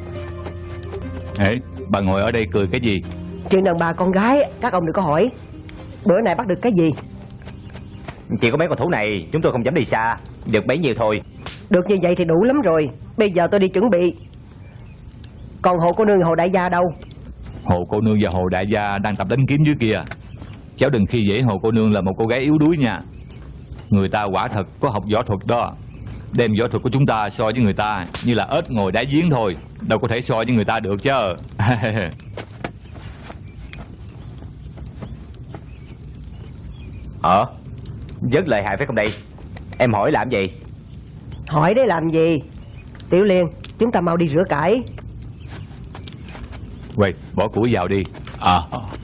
Ê, bà ngồi ở đây cười cái gì? Chuyện đàn bà con gái các ông đừng có hỏi. Bữa nay bắt được cái gì? Chỉ có mấy con thú này, chúng tôi không dám đi xa, được bấy nhiêu thôi. Được như vậy thì đủ lắm rồi. Bây giờ tôi đi chuẩn bị. Còn Hồ cô nương Hồ đại gia đâu? Hồ cô nương và Hồ đại gia đang tập đánh kiếm dưới kia. Cháu đừng khi dễ Hồ cô nương là một cô gái yếu đuối nha. Người ta quả thật có học võ thuật đó. Đem võ thuật của chúng ta so với người ta như là ếch ngồi đáy giếng thôi, đâu có thể so với người ta được chứ. Ờ, rất lợi hại phải không đây? Em hỏi làm gì? Hỏi để làm gì? Tiểu Liên, chúng ta mau đi rửa cải. Quay, bỏ củi vào đi. À,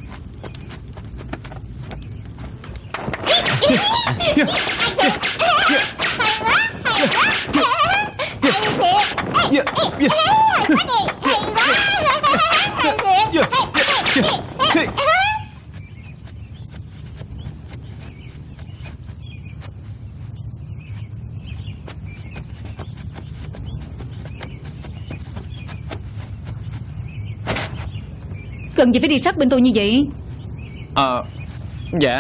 cần gì phải đi sát bên tôi như vậy? Ờ, à, dạ.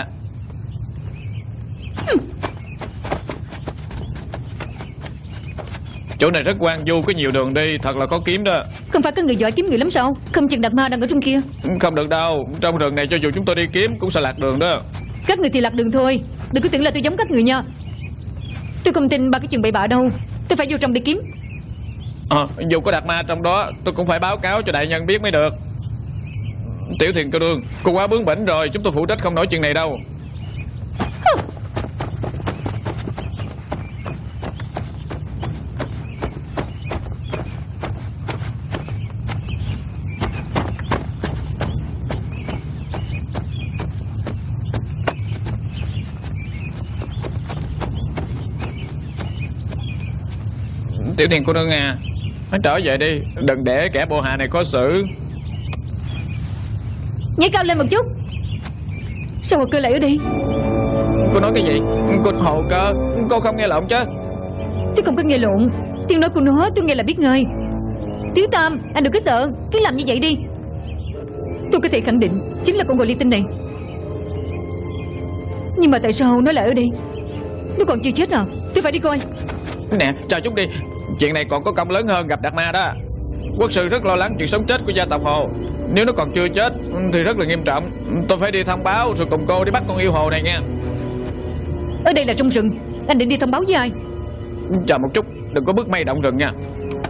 Chỗ này rất quan du, có nhiều đường đi, thật là có kiếm đó. Không phải có người giỏi kiếm người lắm sao? Không chừng Đạt Ma đang ở trong kia. Không được đâu, trong rừng này cho dù chúng tôi đi kiếm cũng sẽ lạc đường đó. Các người thì lạc đường thôi, đừng có tưởng là tôi giống các người nha. Tôi không tin ba cái chuyện bậy bạ đâu. Tôi phải vô trong đi kiếm. À, dù có Đạt Ma trong đó, tôi cũng phải báo cáo cho đại nhân biết mới được. Tiểu Thiền cô nương, cô quá bướng bỉnh rồi, chúng tôi phụ trách không nổi chuyện này đâu. Tiểu Thiền cô nương à, hãy trở về đi, đừng để kẻ bộ hạ này khó xử. Nhảy cao lên một chút. Sao hồ cơ lại ở đây? Cô nói cái gì? Cô hồ cơ, cô không nghe lộn chứ? Chứ không có nghe lộn. Tiếng nói của nó tôi nghe là biết ngay. Tiếu Tam, anh đừng có sợ, cứ làm như vậy đi. Tôi có thể khẳng định chính là con hồ ly tinh này. Nhưng mà tại sao nó lại ở đây? Nó còn chưa chết à? Tôi phải đi coi. Nè, chờ chút đi. Chuyện này còn có công lớn hơn gặp Đạt Ma đó. Quốc sư rất lo lắng chuyện sống chết của gia tộc Hồ. Nếu nó còn chưa chết thì rất là nghiêm trọng. Tôi phải đi thông báo rồi cùng cô đi bắt con yêu hồ này nha. Ở đây là trong rừng, anh định đi thông báo với ai? Chờ một chút, đừng có bước mây động rừng nha.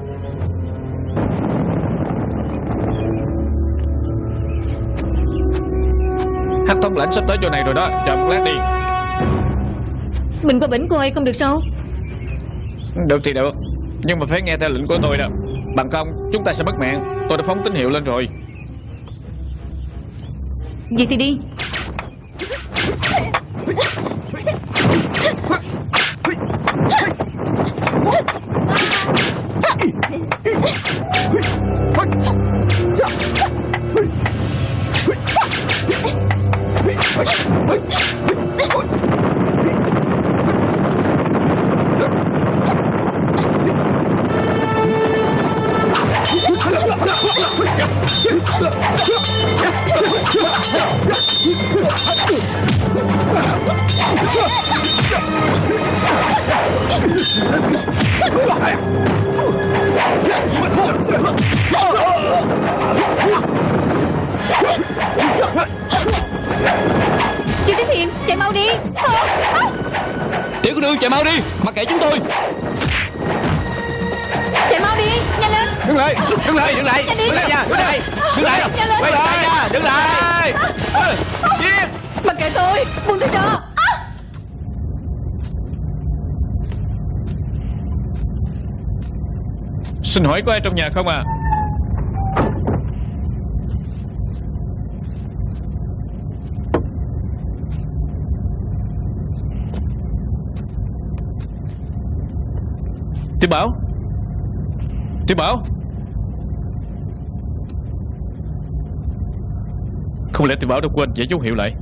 Hắc thống lãnh sắp tới chỗ này rồi đó, chờ một lát đi. Mình qua bển coi không được sao? Được thì được, nhưng mà phải nghe theo lệnh của tôi đó. Bằng không chúng ta sẽ mất mạng. Tôi đã phóng tín hiệu lên rồi. Vậy thì đi. Chưa tín hiệu, chạy mau đi. Tiểu cô nương chạy mau đi, mặc kệ chúng tôi. Chạy mau đi, nhanh lên. Đứng lại, đứng lại, đứng lại, đứng lại nha, đứng lại, đứng lại, quay lại nha, đứng lại. Giết. Mặc kệ tôi, buông tôi cho. Xin hỏi có ai trong nhà không à? Tiểu Bảo, Tiểu Bảo, không lẽ Tiểu Bảo đã quên giải dấu hiệu lại?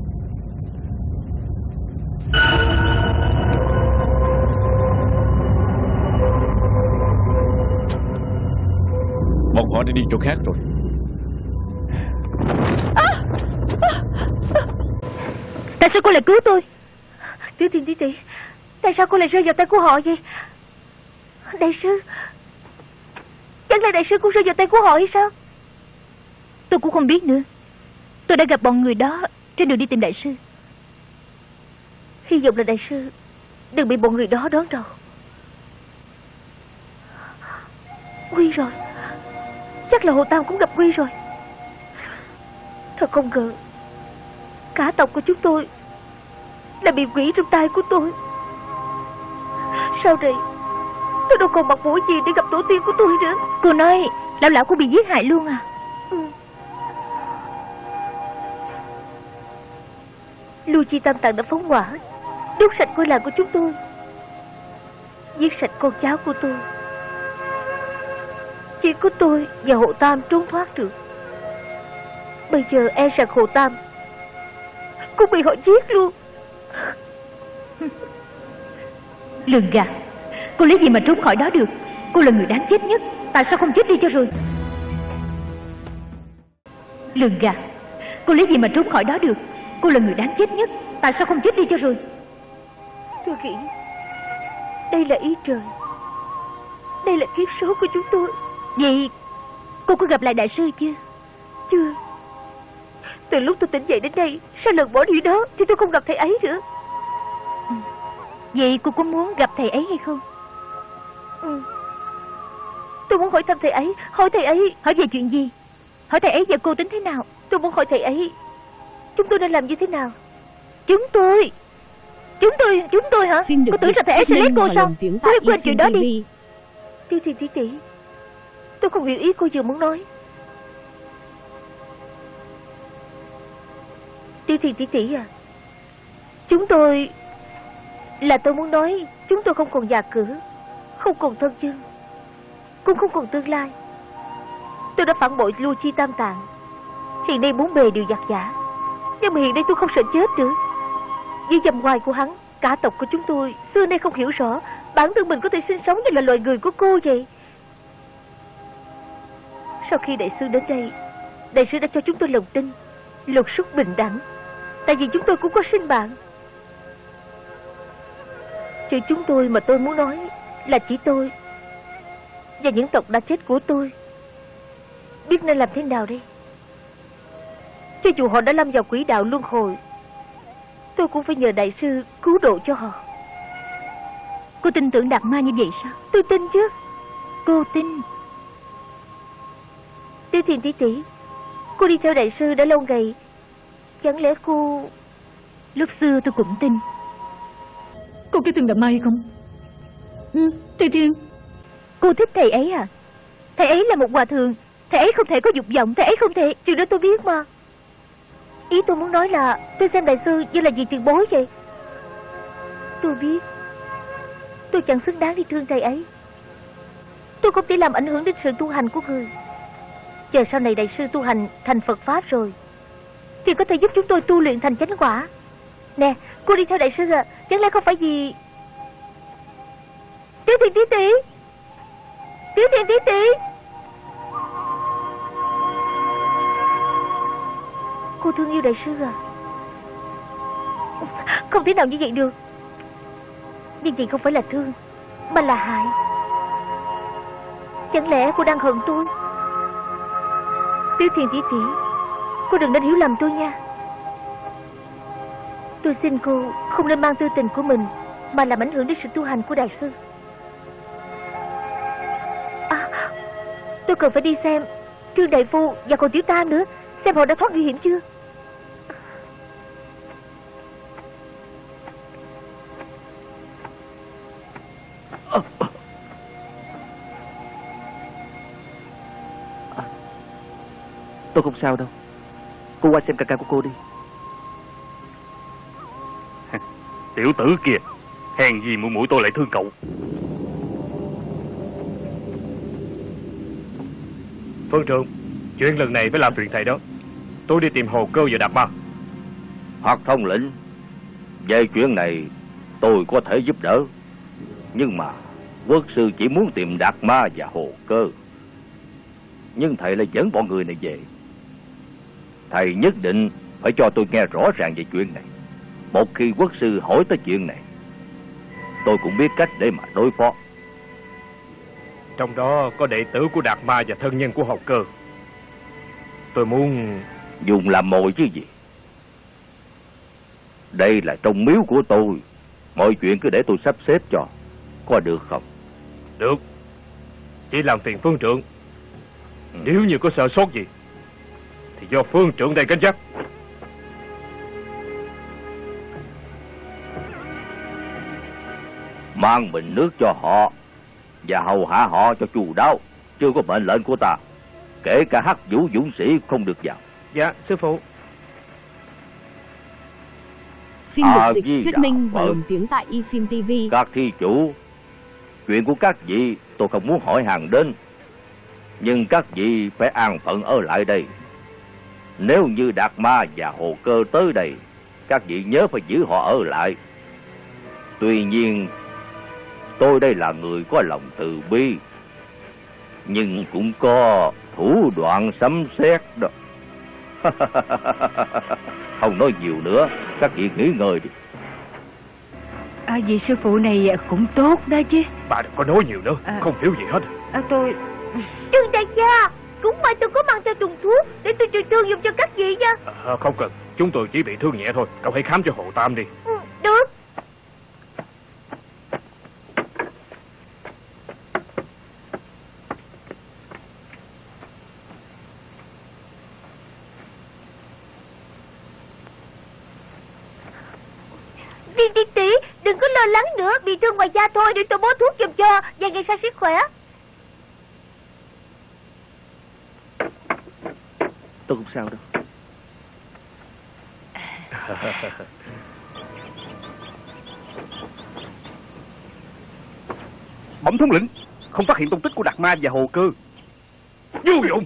Bọn họ đã đi chỗ khác rồi. Tại sao cô lại cứu tôi? Tiểu Thiên tỷ tỷ, tại sao cô lại rơi vào tay của họ vậy? Đại sư, chẳng lẽ đại sư cũng rơi vào tay của họ hay sao? Tôi cũng không biết nữa. Tôi đã gặp bọn người đó trên đường đi tìm đại sư. Hy vọng là đại sư đừng bị bọn người đó đón đầu. Nguy rồi, chắc là Hồ Tam cũng gặp nguy rồi. Thật không ngờ cả tộc của chúng tôi là bị quỷ trong tay của tôi. Sau này tôi đâu còn mặt mũi gì để gặp tổ tiên của tôi nữa. Cô nói lão lão cũng bị giết hại luôn à? Ừ. Lưu Chi Tam Tạng đã phóng hỏa đốt sạch ngôi làng của chúng tôi, giết sạch con cháu của tôi. Chỉ có tôi và Hồ Tam trốn thoát được. Bây giờ e rằng Hồ Tam cũng bị họ giết luôn. Lường gạt, cô lấy gì mà trốn khỏi đó được? Cô là người đáng chết nhất, tại sao không chết đi cho rồi? Lường gạt, cô lấy gì mà trốn khỏi đó được? Cô là người đáng chết nhất, tại sao không chết đi cho rồi? Tôi nghĩ đây là ý trời, đây là kiếp số của chúng tôi. Vậy cô có gặp lại đại sư chưa? Chưa. Từ lúc tôi tỉnh dậy đến đây, sau lần bỏ đi đó thì tôi không gặp thầy ấy nữa. Ừ. Vậy cô có muốn gặp thầy ấy hay không? Ừ. Tôi muốn hỏi thăm thầy ấy. Hỏi thầy ấy. Hỏi về chuyện gì? Hỏi thầy ấy và cô tính thế nào? Tôi muốn hỏi thầy ấy chúng tôi nên làm như thế nào? Chúng tôi Chúng tôi Chúng tôi hả? Cô tưởng rằng thầy ấy sẽ lấy cô sao? Cô hãy quên chuyện đó đi. Tiêu Thiên tỷ tỷ, tôi không hiểu ý cô vừa muốn nói. Tiêu Thiên tỷ tỷ à, chúng tôi Là tôi muốn nói chúng tôi không còn nhà cửa, không còn thân chân, cũng không còn tương lai. Tôi đã phản bội Lưu Chi Tam Tạng. Hiện nay bốn bề đều giặc giả, nhưng mà hiện nay tôi không sợ chết nữa. Dưới dầm ngoài của hắn, cả tộc của chúng tôi xưa nay không hiểu rõ bản thân mình có thể sinh sống như là loài người của cô vậy. Sau khi đại sư đến đây Đại sư đã cho chúng tôi lòng tin, lột xuất bình đẳng. Tại vì chúng tôi cũng có sinh mạng. Chữ chúng tôi mà tôi muốn nói là chỉ tôi và những tộc đã chết của tôi. Biết nên làm thế nào đây? Cho dù họ đã lâm vào quỹ đạo luân hồi, tôi cũng phải nhờ đại sư cứu độ cho họ. Cô tin tưởng Đạt Ma như vậy sao? Tôi tin chứ. Cô tin? Tiêu Thiền tỷ tỷ, cô đi theo đại sư đã lâu ngày, chẳng lẽ cô... Lúc xưa tôi cũng tin. Cô có tin Đạt Ma hay không? Ừ, Tiêu Thiền. Cô thích thầy ấy à? Thầy ấy là một hòa thượng, thầy ấy không thể có dục vọng, thầy ấy không thể... Chuyện đó tôi biết mà. Ý tôi muốn nói là tôi xem đại sư như là gì tiền bối vậy. Tôi biết tôi chẳng xứng đáng đi thương thầy ấy. Tôi không thể làm ảnh hưởng đến sự tu hành của người. Chờ sau này đại sư tu hành thành Phật Pháp rồi thì có thể giúp chúng tôi tu luyện thành chánh quả. Nè, cô đi theo đại sư à? Chẳng lẽ không phải gì... Tiểu Thiền tỷ tỷ, Tiểu Thiền tỷ tỷ. Cô thương yêu đại sư à? Không thể nào như vậy được. Nhưng vậy không phải là thương, mà là hại. Chẳng lẽ cô đang hận tôi? Tiểu Thiền tỷ tỷ, cô đừng nên hiểu lầm tôi nha. Tôi xin cô không nên mang tư tình của mình mà làm ảnh hưởng đến sự tu hành của đại sư. À, tôi cần phải đi xem Trương Đại Phu và còn Tiểu Tam nữa, xem họ đã thoát nguy hiểm chưa. Tôi không sao đâu. Cô qua xem ca ca của cô đi. Tiểu tử kìa, hèn gì mũi mũi tôi lại thương cậu. Phương Trượng, chuyện lần này phải làm chuyện thầy đó. Tôi đi tìm Hồ Cơ và Đạt Ma. Hoặc Thông lĩnh, về chuyện này tôi có thể giúp đỡ, nhưng mà quốc sư chỉ muốn tìm Đạt Ma và Hồ Cơ. Nhưng thầy lại dẫn bọn người này về. Thầy nhất định phải cho tôi nghe rõ ràng về chuyện này. Một khi quốc sư hỏi tới chuyện này, tôi cũng biết cách để mà đối phó. Trong đó có đệ tử của Đạt Ma và thân nhân của Hồ Cơ. Tôi muốn... Dùng làm mồi chứ gì. Đây là trong miếu của tôi. Mọi chuyện cứ để tôi sắp xếp cho. Có được không? Được. Chỉ làm phiền Phương Trượng. ừ. Nếu như có sợ sót gì thì do Phương Trượng đây gánh vác. Mang bình nước cho họ và hầu hạ họ cho chu đáo. Chưa có mệnh lệnh của ta, kể cả hắc vũ dũng sĩ không được vào. Dạ sư phụ. Phim được dịch thuyết minh và lồng tiếng tại eFilm ti vi. Các thi chủ, chuyện của các vị tôi không muốn hỏi hàng đến, nhưng các vị phải an phận ở lại đây. Nếu như Đạt Ma và Hồ Cơ tới đây, các vị nhớ phải giữ họ ở lại. Tuy nhiên tôi đây là người có lòng từ bi, nhưng cũng có thủ đoạn sấm sét đó. Không nói nhiều nữa, các vị nghỉ ngơi đi. À, vị sư phụ này cũng tốt đó chứ. Bà đừng có nói nhiều nữa, à, không hiểu gì hết. À, tôi... Trương đại gia, cũng may tôi có mang theo trùng thuốc để tôi trị thương dùng cho các vị nha. À, không cần, chúng tôi chỉ bị thương nhẹ thôi. Cậu hãy khám cho Hồ Tam đi. Ừ, được. Điên Điên tỷ, đừng có lo lắng nữa, bị thương ngoài da thôi, để tôi bó thuốc giùm cho, vài ngày sau sức khỏe. Tôi không sao đâu. Bẩm thống lĩnh, không phát hiện tung tích của Đạt Ma và Hồ Cơ. Vô dụng.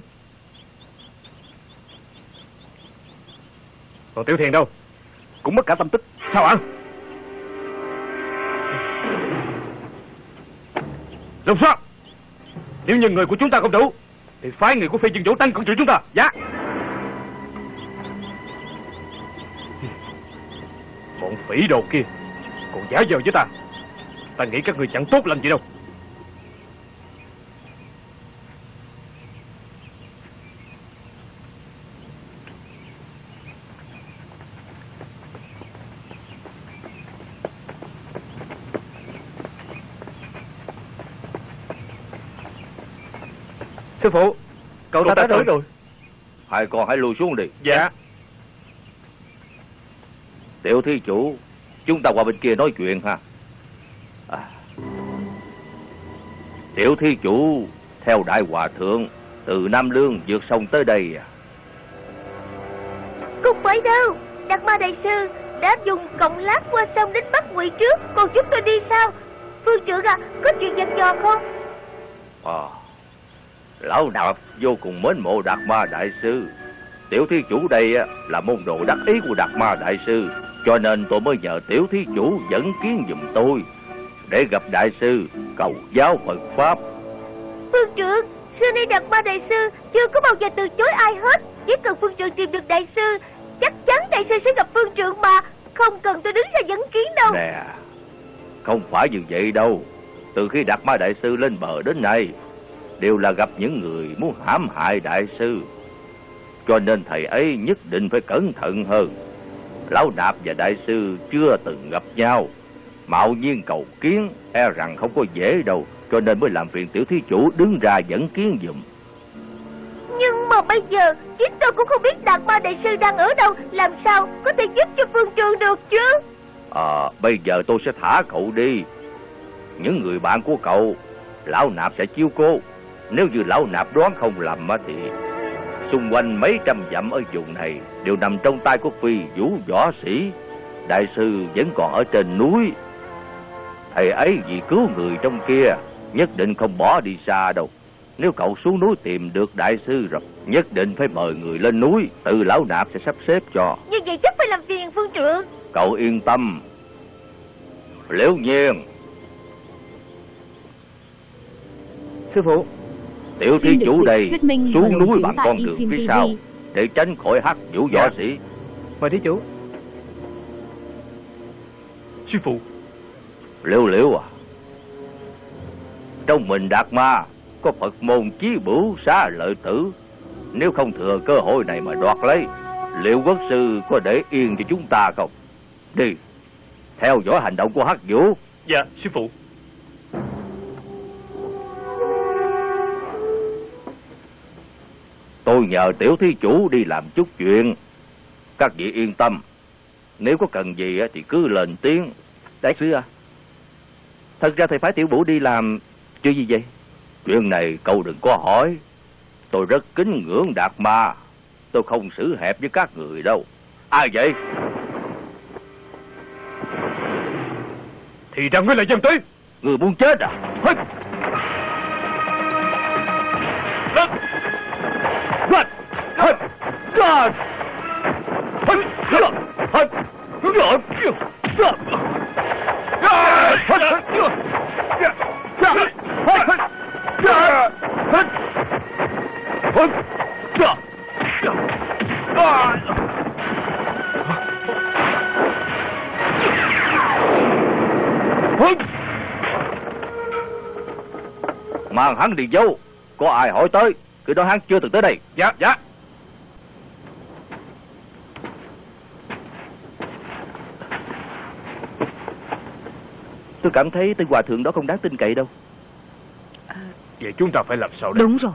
Còn Tiểu Thiền đâu? Cũng mất cả tâm tích. Sao ạ? Lục soát. Nếu như người của chúng ta không đủ thì phái người của Phi Dương Vũ tăng cường trị chúng ta. Dạ. phỉ đồ kia còn giả vờ với ta. Ta nghĩ các người chẳng tốt lành gì đâu. Sư phụ, cậu ta tới rồi. rồi. Hai con hãy lùi xuống đi. Dạ. Tiểu thí chủ, chúng ta qua bên kia nói chuyện ha. À. Tiểu thí chủ theo đại hòa thượng từ Nam Lương vượt sông tới đây à? Không phải đâu, Đạt Ma đại sư đã dùng cọng lát qua sông đến Bắc Ngụy trước, còn chúng tôi đi sau. Phương trưởng à, có chuyện dặn dò không? À, lão Nạp vô cùng mến mộ Đạt Ma đại sư. Tiểu thí chủ đây là môn đồ đắc ý của Đạt Ma đại sư, cho nên tôi mới nhờ tiểu thí chủ dẫn kiến giùm tôi để gặp đại sư cầu giáo Phật pháp. Phương trưởng, xưa nay Đạt Ma đại sư chưa có bao giờ từ chối ai hết. Chỉ cần phương trưởng tìm được đại sư, chắc chắn đại sư sẽ gặp phương trưởng mà, không cần tôi đứng ra dẫn kiến đâu. Nè, không phải như vậy đâu. Từ khi Đạt Ma đại sư lên bờ đến nay đều là gặp những người muốn hãm hại đại sư, cho nên thầy ấy nhất định phải cẩn thận hơn. Lão Nạp và đại sư chưa từng gặp nhau, mạo nhiên cầu kiến e rằng không có dễ đâu, cho nên mới làm phiền tiểu thí chủ đứng ra dẫn kiến giùm. Nhưng mà bây giờ chính tôi cũng không biết Đạt Ma đại sư đang ở đâu, làm sao có thể giúp cho phương trưởng được chứ? À, bây giờ tôi sẽ thả cậu đi. Những người bạn của cậu Lão Nạp sẽ chiếu cố. Nếu như Lão Nạp đoán không lầm thì xung quanh mấy trăm dặm ở vùng này đều nằm trong tay của phi vũ võ sĩ. Đại sư vẫn còn ở trên núi. Thầy ấy vì cứu người trong kia nhất định không bỏ đi xa đâu. Nếu cậu xuống núi tìm được đại sư rồi, nhất định phải mời người lên núi. Từ Lão Nạp sẽ sắp xếp cho. Như vậy chắc phải làm phiền phương trưởng. Cậu yên tâm. Liễu Nhiên. Sư phụ, tiểu thí chủ đây xuống núi bằng con đường phía sau để tránh khỏi hắc vũ võ dạ. sĩ. Mời thí chủ. Sư phụ. Liễu Liễu à, trong mình Đạt Ma có Phật môn chí bửu xá lợi tử. Nếu không thừa cơ hội này mà đoạt lấy, liệu quốc sư có để yên cho chúng ta không? Đi, theo dõi hành động của hắc vũ. Dạ, sư phụ. Tôi nhờ tiểu thí chủ đi làm chút chuyện. Các vị yên tâm, nếu có cần gì thì cứ lên tiếng. Đại sư à, thật ra thầy phái tiểu vũ đi làm chuyện gì vậy? Chuyện này cậu đừng có hỏi. Tôi rất kính ngưỡng Đạt Ma, tôi không xử hẹp với các người đâu. Ai vậy? Thì ra ngươi là dân tế. Người muốn chết à? Hít. Lên. Lên. Hít. Lên. Hít. Lên. Hít. Lên. Mang hắn đi dâu. Có ai hỏi tới cứ nói hắn chưa từng tới đây. Dạ, dạ. Tôi cảm thấy tên hòa thượng đó không đáng tin cậy đâu. À, vậy chúng ta phải làm sao đây? Đúng rồi.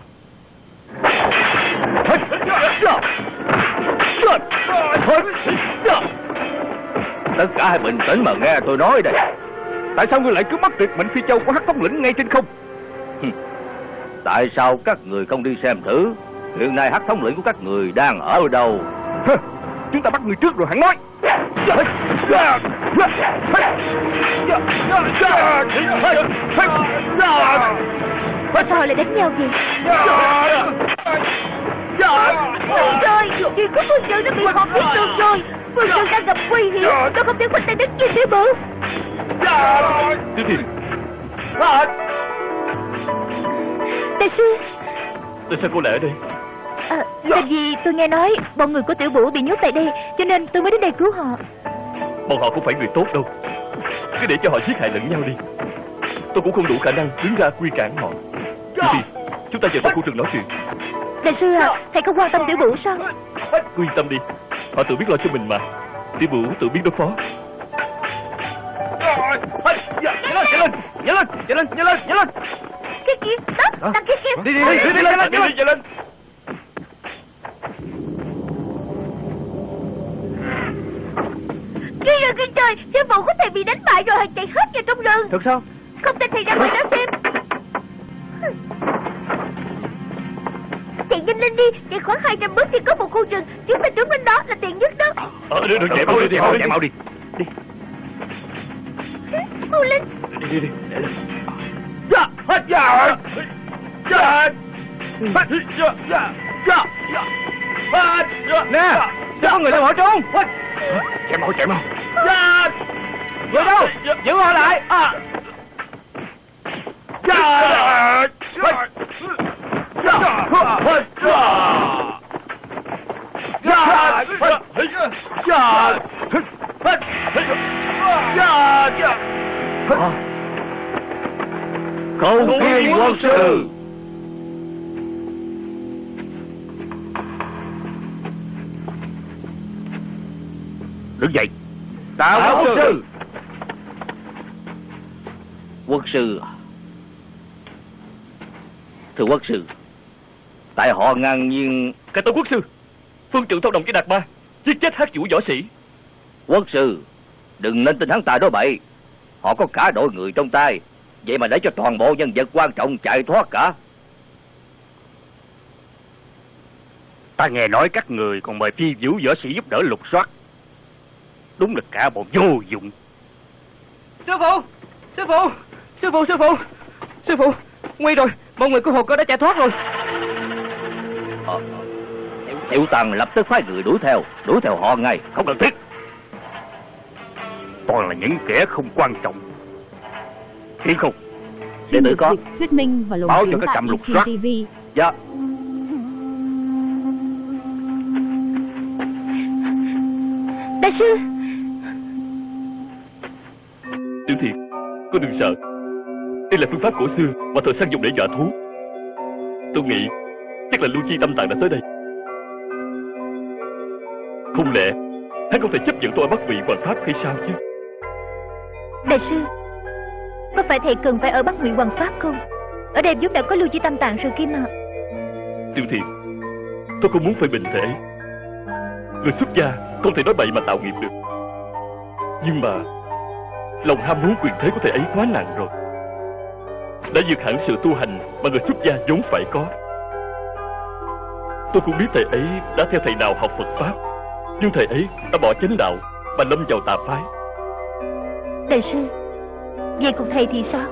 Tất cả hãy bình tĩnh mà nghe tôi nói đây. Tại sao ngươi lại cứ bắt tuyệt mệnh phi châu của Hắc thống lĩnh ngay trên không? Tại sao các người không đi xem thử hiện nay Hắc thống lĩnh của các người đang ở đâu? Chúng ta bắt người trước rồi hẳn nói. Sao họ lại đánh nhau vậy? Ôi trời, chuyện của phương trưởng đã bị họ biết được rồi. Phương trưởng đang gặp nguy hiểm, tôi không thể khoanh tay đứng nhìn Tiểu Bửu. Tiểu Thiên. Đại sư. Tại sao cô lại ở đây? À, tại vì tôi nghe nói bọn người của Tiểu Bửu bị nhốt tại đây, cho nên tôi mới đến đây cứu họ. Bọn họ không phải người tốt đâu. Cứ để cho họ giết hại lẫn nhau đi. Tôi cũng không đủ khả năng đứng ra quy cản họ. Tiểu Thi, chúng ta vào trong khu rừng nói chuyện. Đại sư à, thầy không quan tâm Tiểu Vũ sao? Yên tâm đi, họ tự biết lo cho mình mà. Tiểu Vũ tự biết đối phó. Nhanh lên, nhanh lên, nhanh lên, nhanh lên, nhanh lên. Cái kia, đó, đằng kia kia. Đi đi đi, đi lên, đi lên, đi lên. Kia rồi kia trời, sư phụ của thầy bị đánh bại rồi, hãy chạy hết vào trong rừng. Thật sao? Không tin thầy ra ngoài đó xem. Chạy nhanh lên đi, chạy khoảng hai trăm bước thì có một khu rừng. Chúng ta trốn đến đó là tiện nhất đó. Ờ, được, được, chạy mau đi, chạy mau, chạy mau đi. Đi. Mau lên. Đi, đi, đi. Dạ, hết dạ. Dạ. Dạ, dạ, dạ, dạ. Nè, sao có người đang bỏ trốn? Chạy mau, chạy mau. Dạ. Người đâu? Giữ họ lại. À. Dạ. Dạ. Dạ. Dạ. Dạ. Dạ. Dạ. Cầu kiên quân sư. Đứng dậy. Tào quốc sư. Quốc sư, thưa quốc sư, tại họ ngang nhiên. Cái tôi quốc sư, phương trưởng thông đồng với Đạt Ma giết chết hát vũ võ sĩ. Quốc sư, đừng nên tin hắn ta nói bậy. Họ có cả đội người trong tay, vậy mà để cho toàn bộ nhân vật quan trọng chạy thoát cả. Ta nghe nói các người còn mời phi vũ võ sĩ giúp đỡ lục soát. Đúng là cả bọn vô dụng. Sư phụ, sư phụ, sư phụ, sư phụ, sư phụ, nguy rồi, mọi người của hồ cơ đã chạy thoát rồi. Ờ, Tiểu Tăng lập tức phái người đuổi theo, đuổi theo họ ngay. Không cần thiết. Toàn là những kẻ không quan trọng. Hiểu không? Phim được dịch thuyết minh và lồng báo tiếng cho các tại trạm lục Phim soát. ti vi. Dạ. Đại sư. Tiểu Thiệt, cô đừng sợ. Đây là phương pháp cổ xưa mà thời sang dùng để dọa thú. Tôi nghĩ chắc là Lưu Chi Tâm Tạng đã tới đây. Không lẽ hắn không thể chấp nhận tôi ở Bắc Vị Hoàng Pháp hay sao chứ? Đại sư, có phải thầy cần phải ở Bắc Ngụy Hoàng Pháp không? Ở đây vốn đã có Lưu Chi Tâm Tạng rồi kia mà. Tiểu Thiệt, tôi không muốn phải bình thể. Người xuất gia không thể nói bậy mà tạo nghiệp được. Nhưng mà lòng ham muốn quyền thế của thầy ấy quá nặng rồi, đã vượt hẳn sự tu hành mà người xuất gia vốn phải có. Tôi cũng biết thầy ấy đã theo thầy nào học Phật Pháp, nhưng thầy ấy đã bỏ chánh đạo mà lâm vào tà phái. Đại sư, vậy còn thầy thì sao?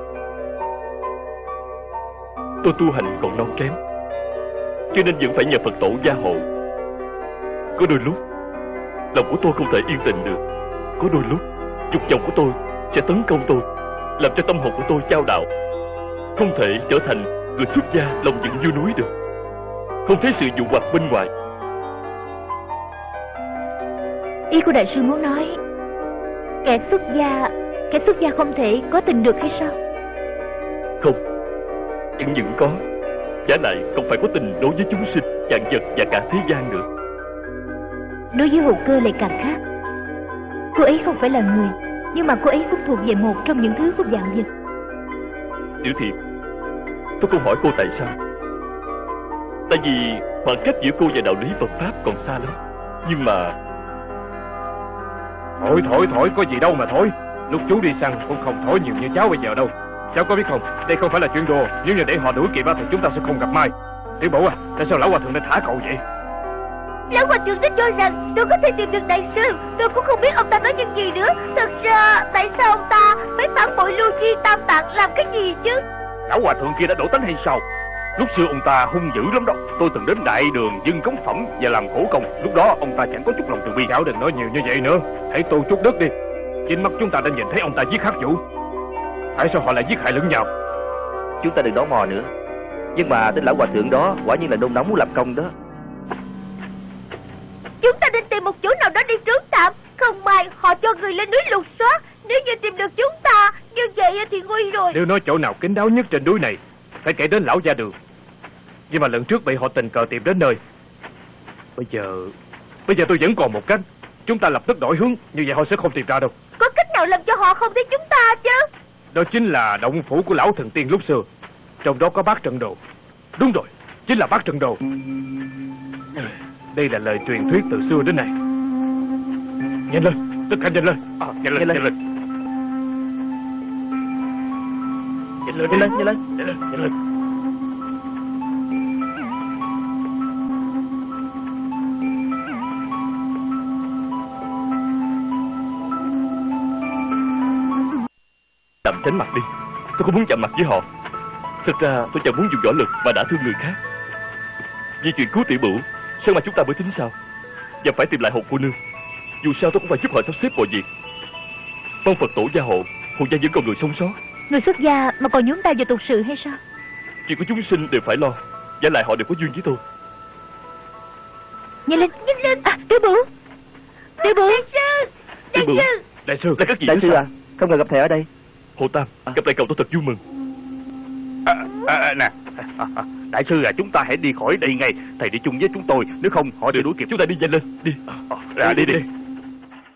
Tôi tu hành còn non kém, cho nên vẫn phải nhờ Phật tổ gia hộ. Có đôi lúc lòng của tôi không thể yên tĩnh được. Có đôi lúc dục vọng của tôi sẽ tấn công tôi, làm cho tâm hồn của tôi chao đảo. Không thể trở thành người xuất gia lòng dựng như núi được, không thấy sự dụ hoặc bên ngoài. Ý của đại sư muốn nói kẻ xuất gia Kẻ xuất gia không thể có tình được hay sao? Không, chẳng những có, giả lại còn phải có tình đối với chúng sinh, vạn vật và cả thế gian nữa. Đối với Hồ Cơ lại càng khác. Cô ấy không phải là người, nhưng mà cô ấy cũng thuộc về một trong những thứ của vạn vật. Tiểu Thiệt, tôi không hỏi cô tại sao. Tại vì khoảng cách giữa cô và đạo lý Phật Pháp còn xa lắm. Nhưng mà Thổi thổi thổi có gì đâu mà thổi. Lúc chú đi săn cũng không thổi nhiều như cháu bây giờ đâu. Cháu có biết không, đây không phải là chuyện đùa. Nếu như để họ đuổi kịp thì chúng ta sẽ không gặp mai. Tiểu Bảo à, tại sao lão hòa thượng đã thả cậu vậy? Lão hòa thượng đã cho rằng tôi có thể tìm được đại sư. Tôi cũng không biết ông ta nói những gì nữa. Thật ra tại sao ông ta phải phản bội Lưu Chi Tam Tạng làm cái gì chứ? lão hòa thượng kia đã đổ tánh hay sao? Lúc xưa ông ta hung dữ lắm đó. Tôi từng đến đại đường dâng cống phẩm và làm khổ công. Lúc đó ông ta chẳng có chút lòng từ bi. Cháu đừng nói nhiều như vậy nữa. Hãy tu chút đức đi. Chính mắt chúng ta đã nhìn thấy ông ta giết Hắc Vũ. Tại sao họ lại giết hại lẫn nhau? Chúng ta đừng đoán mò nữa. Nhưng mà tên lão hòa thượng đó quả nhiên là nôn nóng muốn làm công đó. Chúng ta nên tìm một chỗ nào đó đi trốn tạm. không may họ cho người lên núi lục soát. Nếu như tìm được chúng ta, như vậy thì nguy rồi. Nếu nói chỗ nào kín đáo nhất trên núi này, phải kể đến lão gia đường. Nhưng mà lần trước bị họ tình cờ tìm đến nơi. Bây giờ Bây giờ tôi vẫn còn một cách. Chúng ta lập tức đổi hướng, như vậy họ sẽ không tìm ra đâu. Có cách nào làm cho họ không thấy chúng ta chứ? Đó chính là động phủ của lão thần tiên lúc xưa. Trong đó có bát trận đồ. Đúng rồi, chính là bát trận đồ. Đây là lời truyền thuyết từ xưa đến nay. Nhanh lên, tất cả nhanh lên. À, nhanh lên, nhanh lên. Nhanh lên, nhanh lên, nhanh lên, nhanh lên, nhanh lên. Tạm tránh mặt đi. Tôi không muốn chạm mặt với họ. Thực ra tôi chẳng muốn dùng võ lực mà đã thương người khác. Vì chuyện cứu tiểu bửu, sao mà chúng ta mới tính sao? Và phải tìm lại hồn cô nương. Dù sao tôi cũng phải giúp họ sắp xếp mọi việc. Mong Phật tổ gia hộ, Hồ gia vẫn còn người sống sót. Người xuất gia mà còn nhúng tay vào tục sự hay sao? Chuyện của chúng sinh đều phải lo. Giả lại họ đều có duyên với tôi. Nhanh lên, nhanh lên. À, tiểu bửu, tiểu bửu. Đại sư, đại sư, đại sư, là các gì đại sư sao? à, không ngờ gặp thầy ở đây. Hồ Tam, à. gặp lại cậu tôi thật vui mừng. À, à, nè, đại sư à, chúng ta hãy đi khỏi đây ngay. Thầy đi chung với chúng tôi, nếu không họ sẽ đuổi kịp. Chúng ta đi nhanh lên, đi. À, đi đi. đi.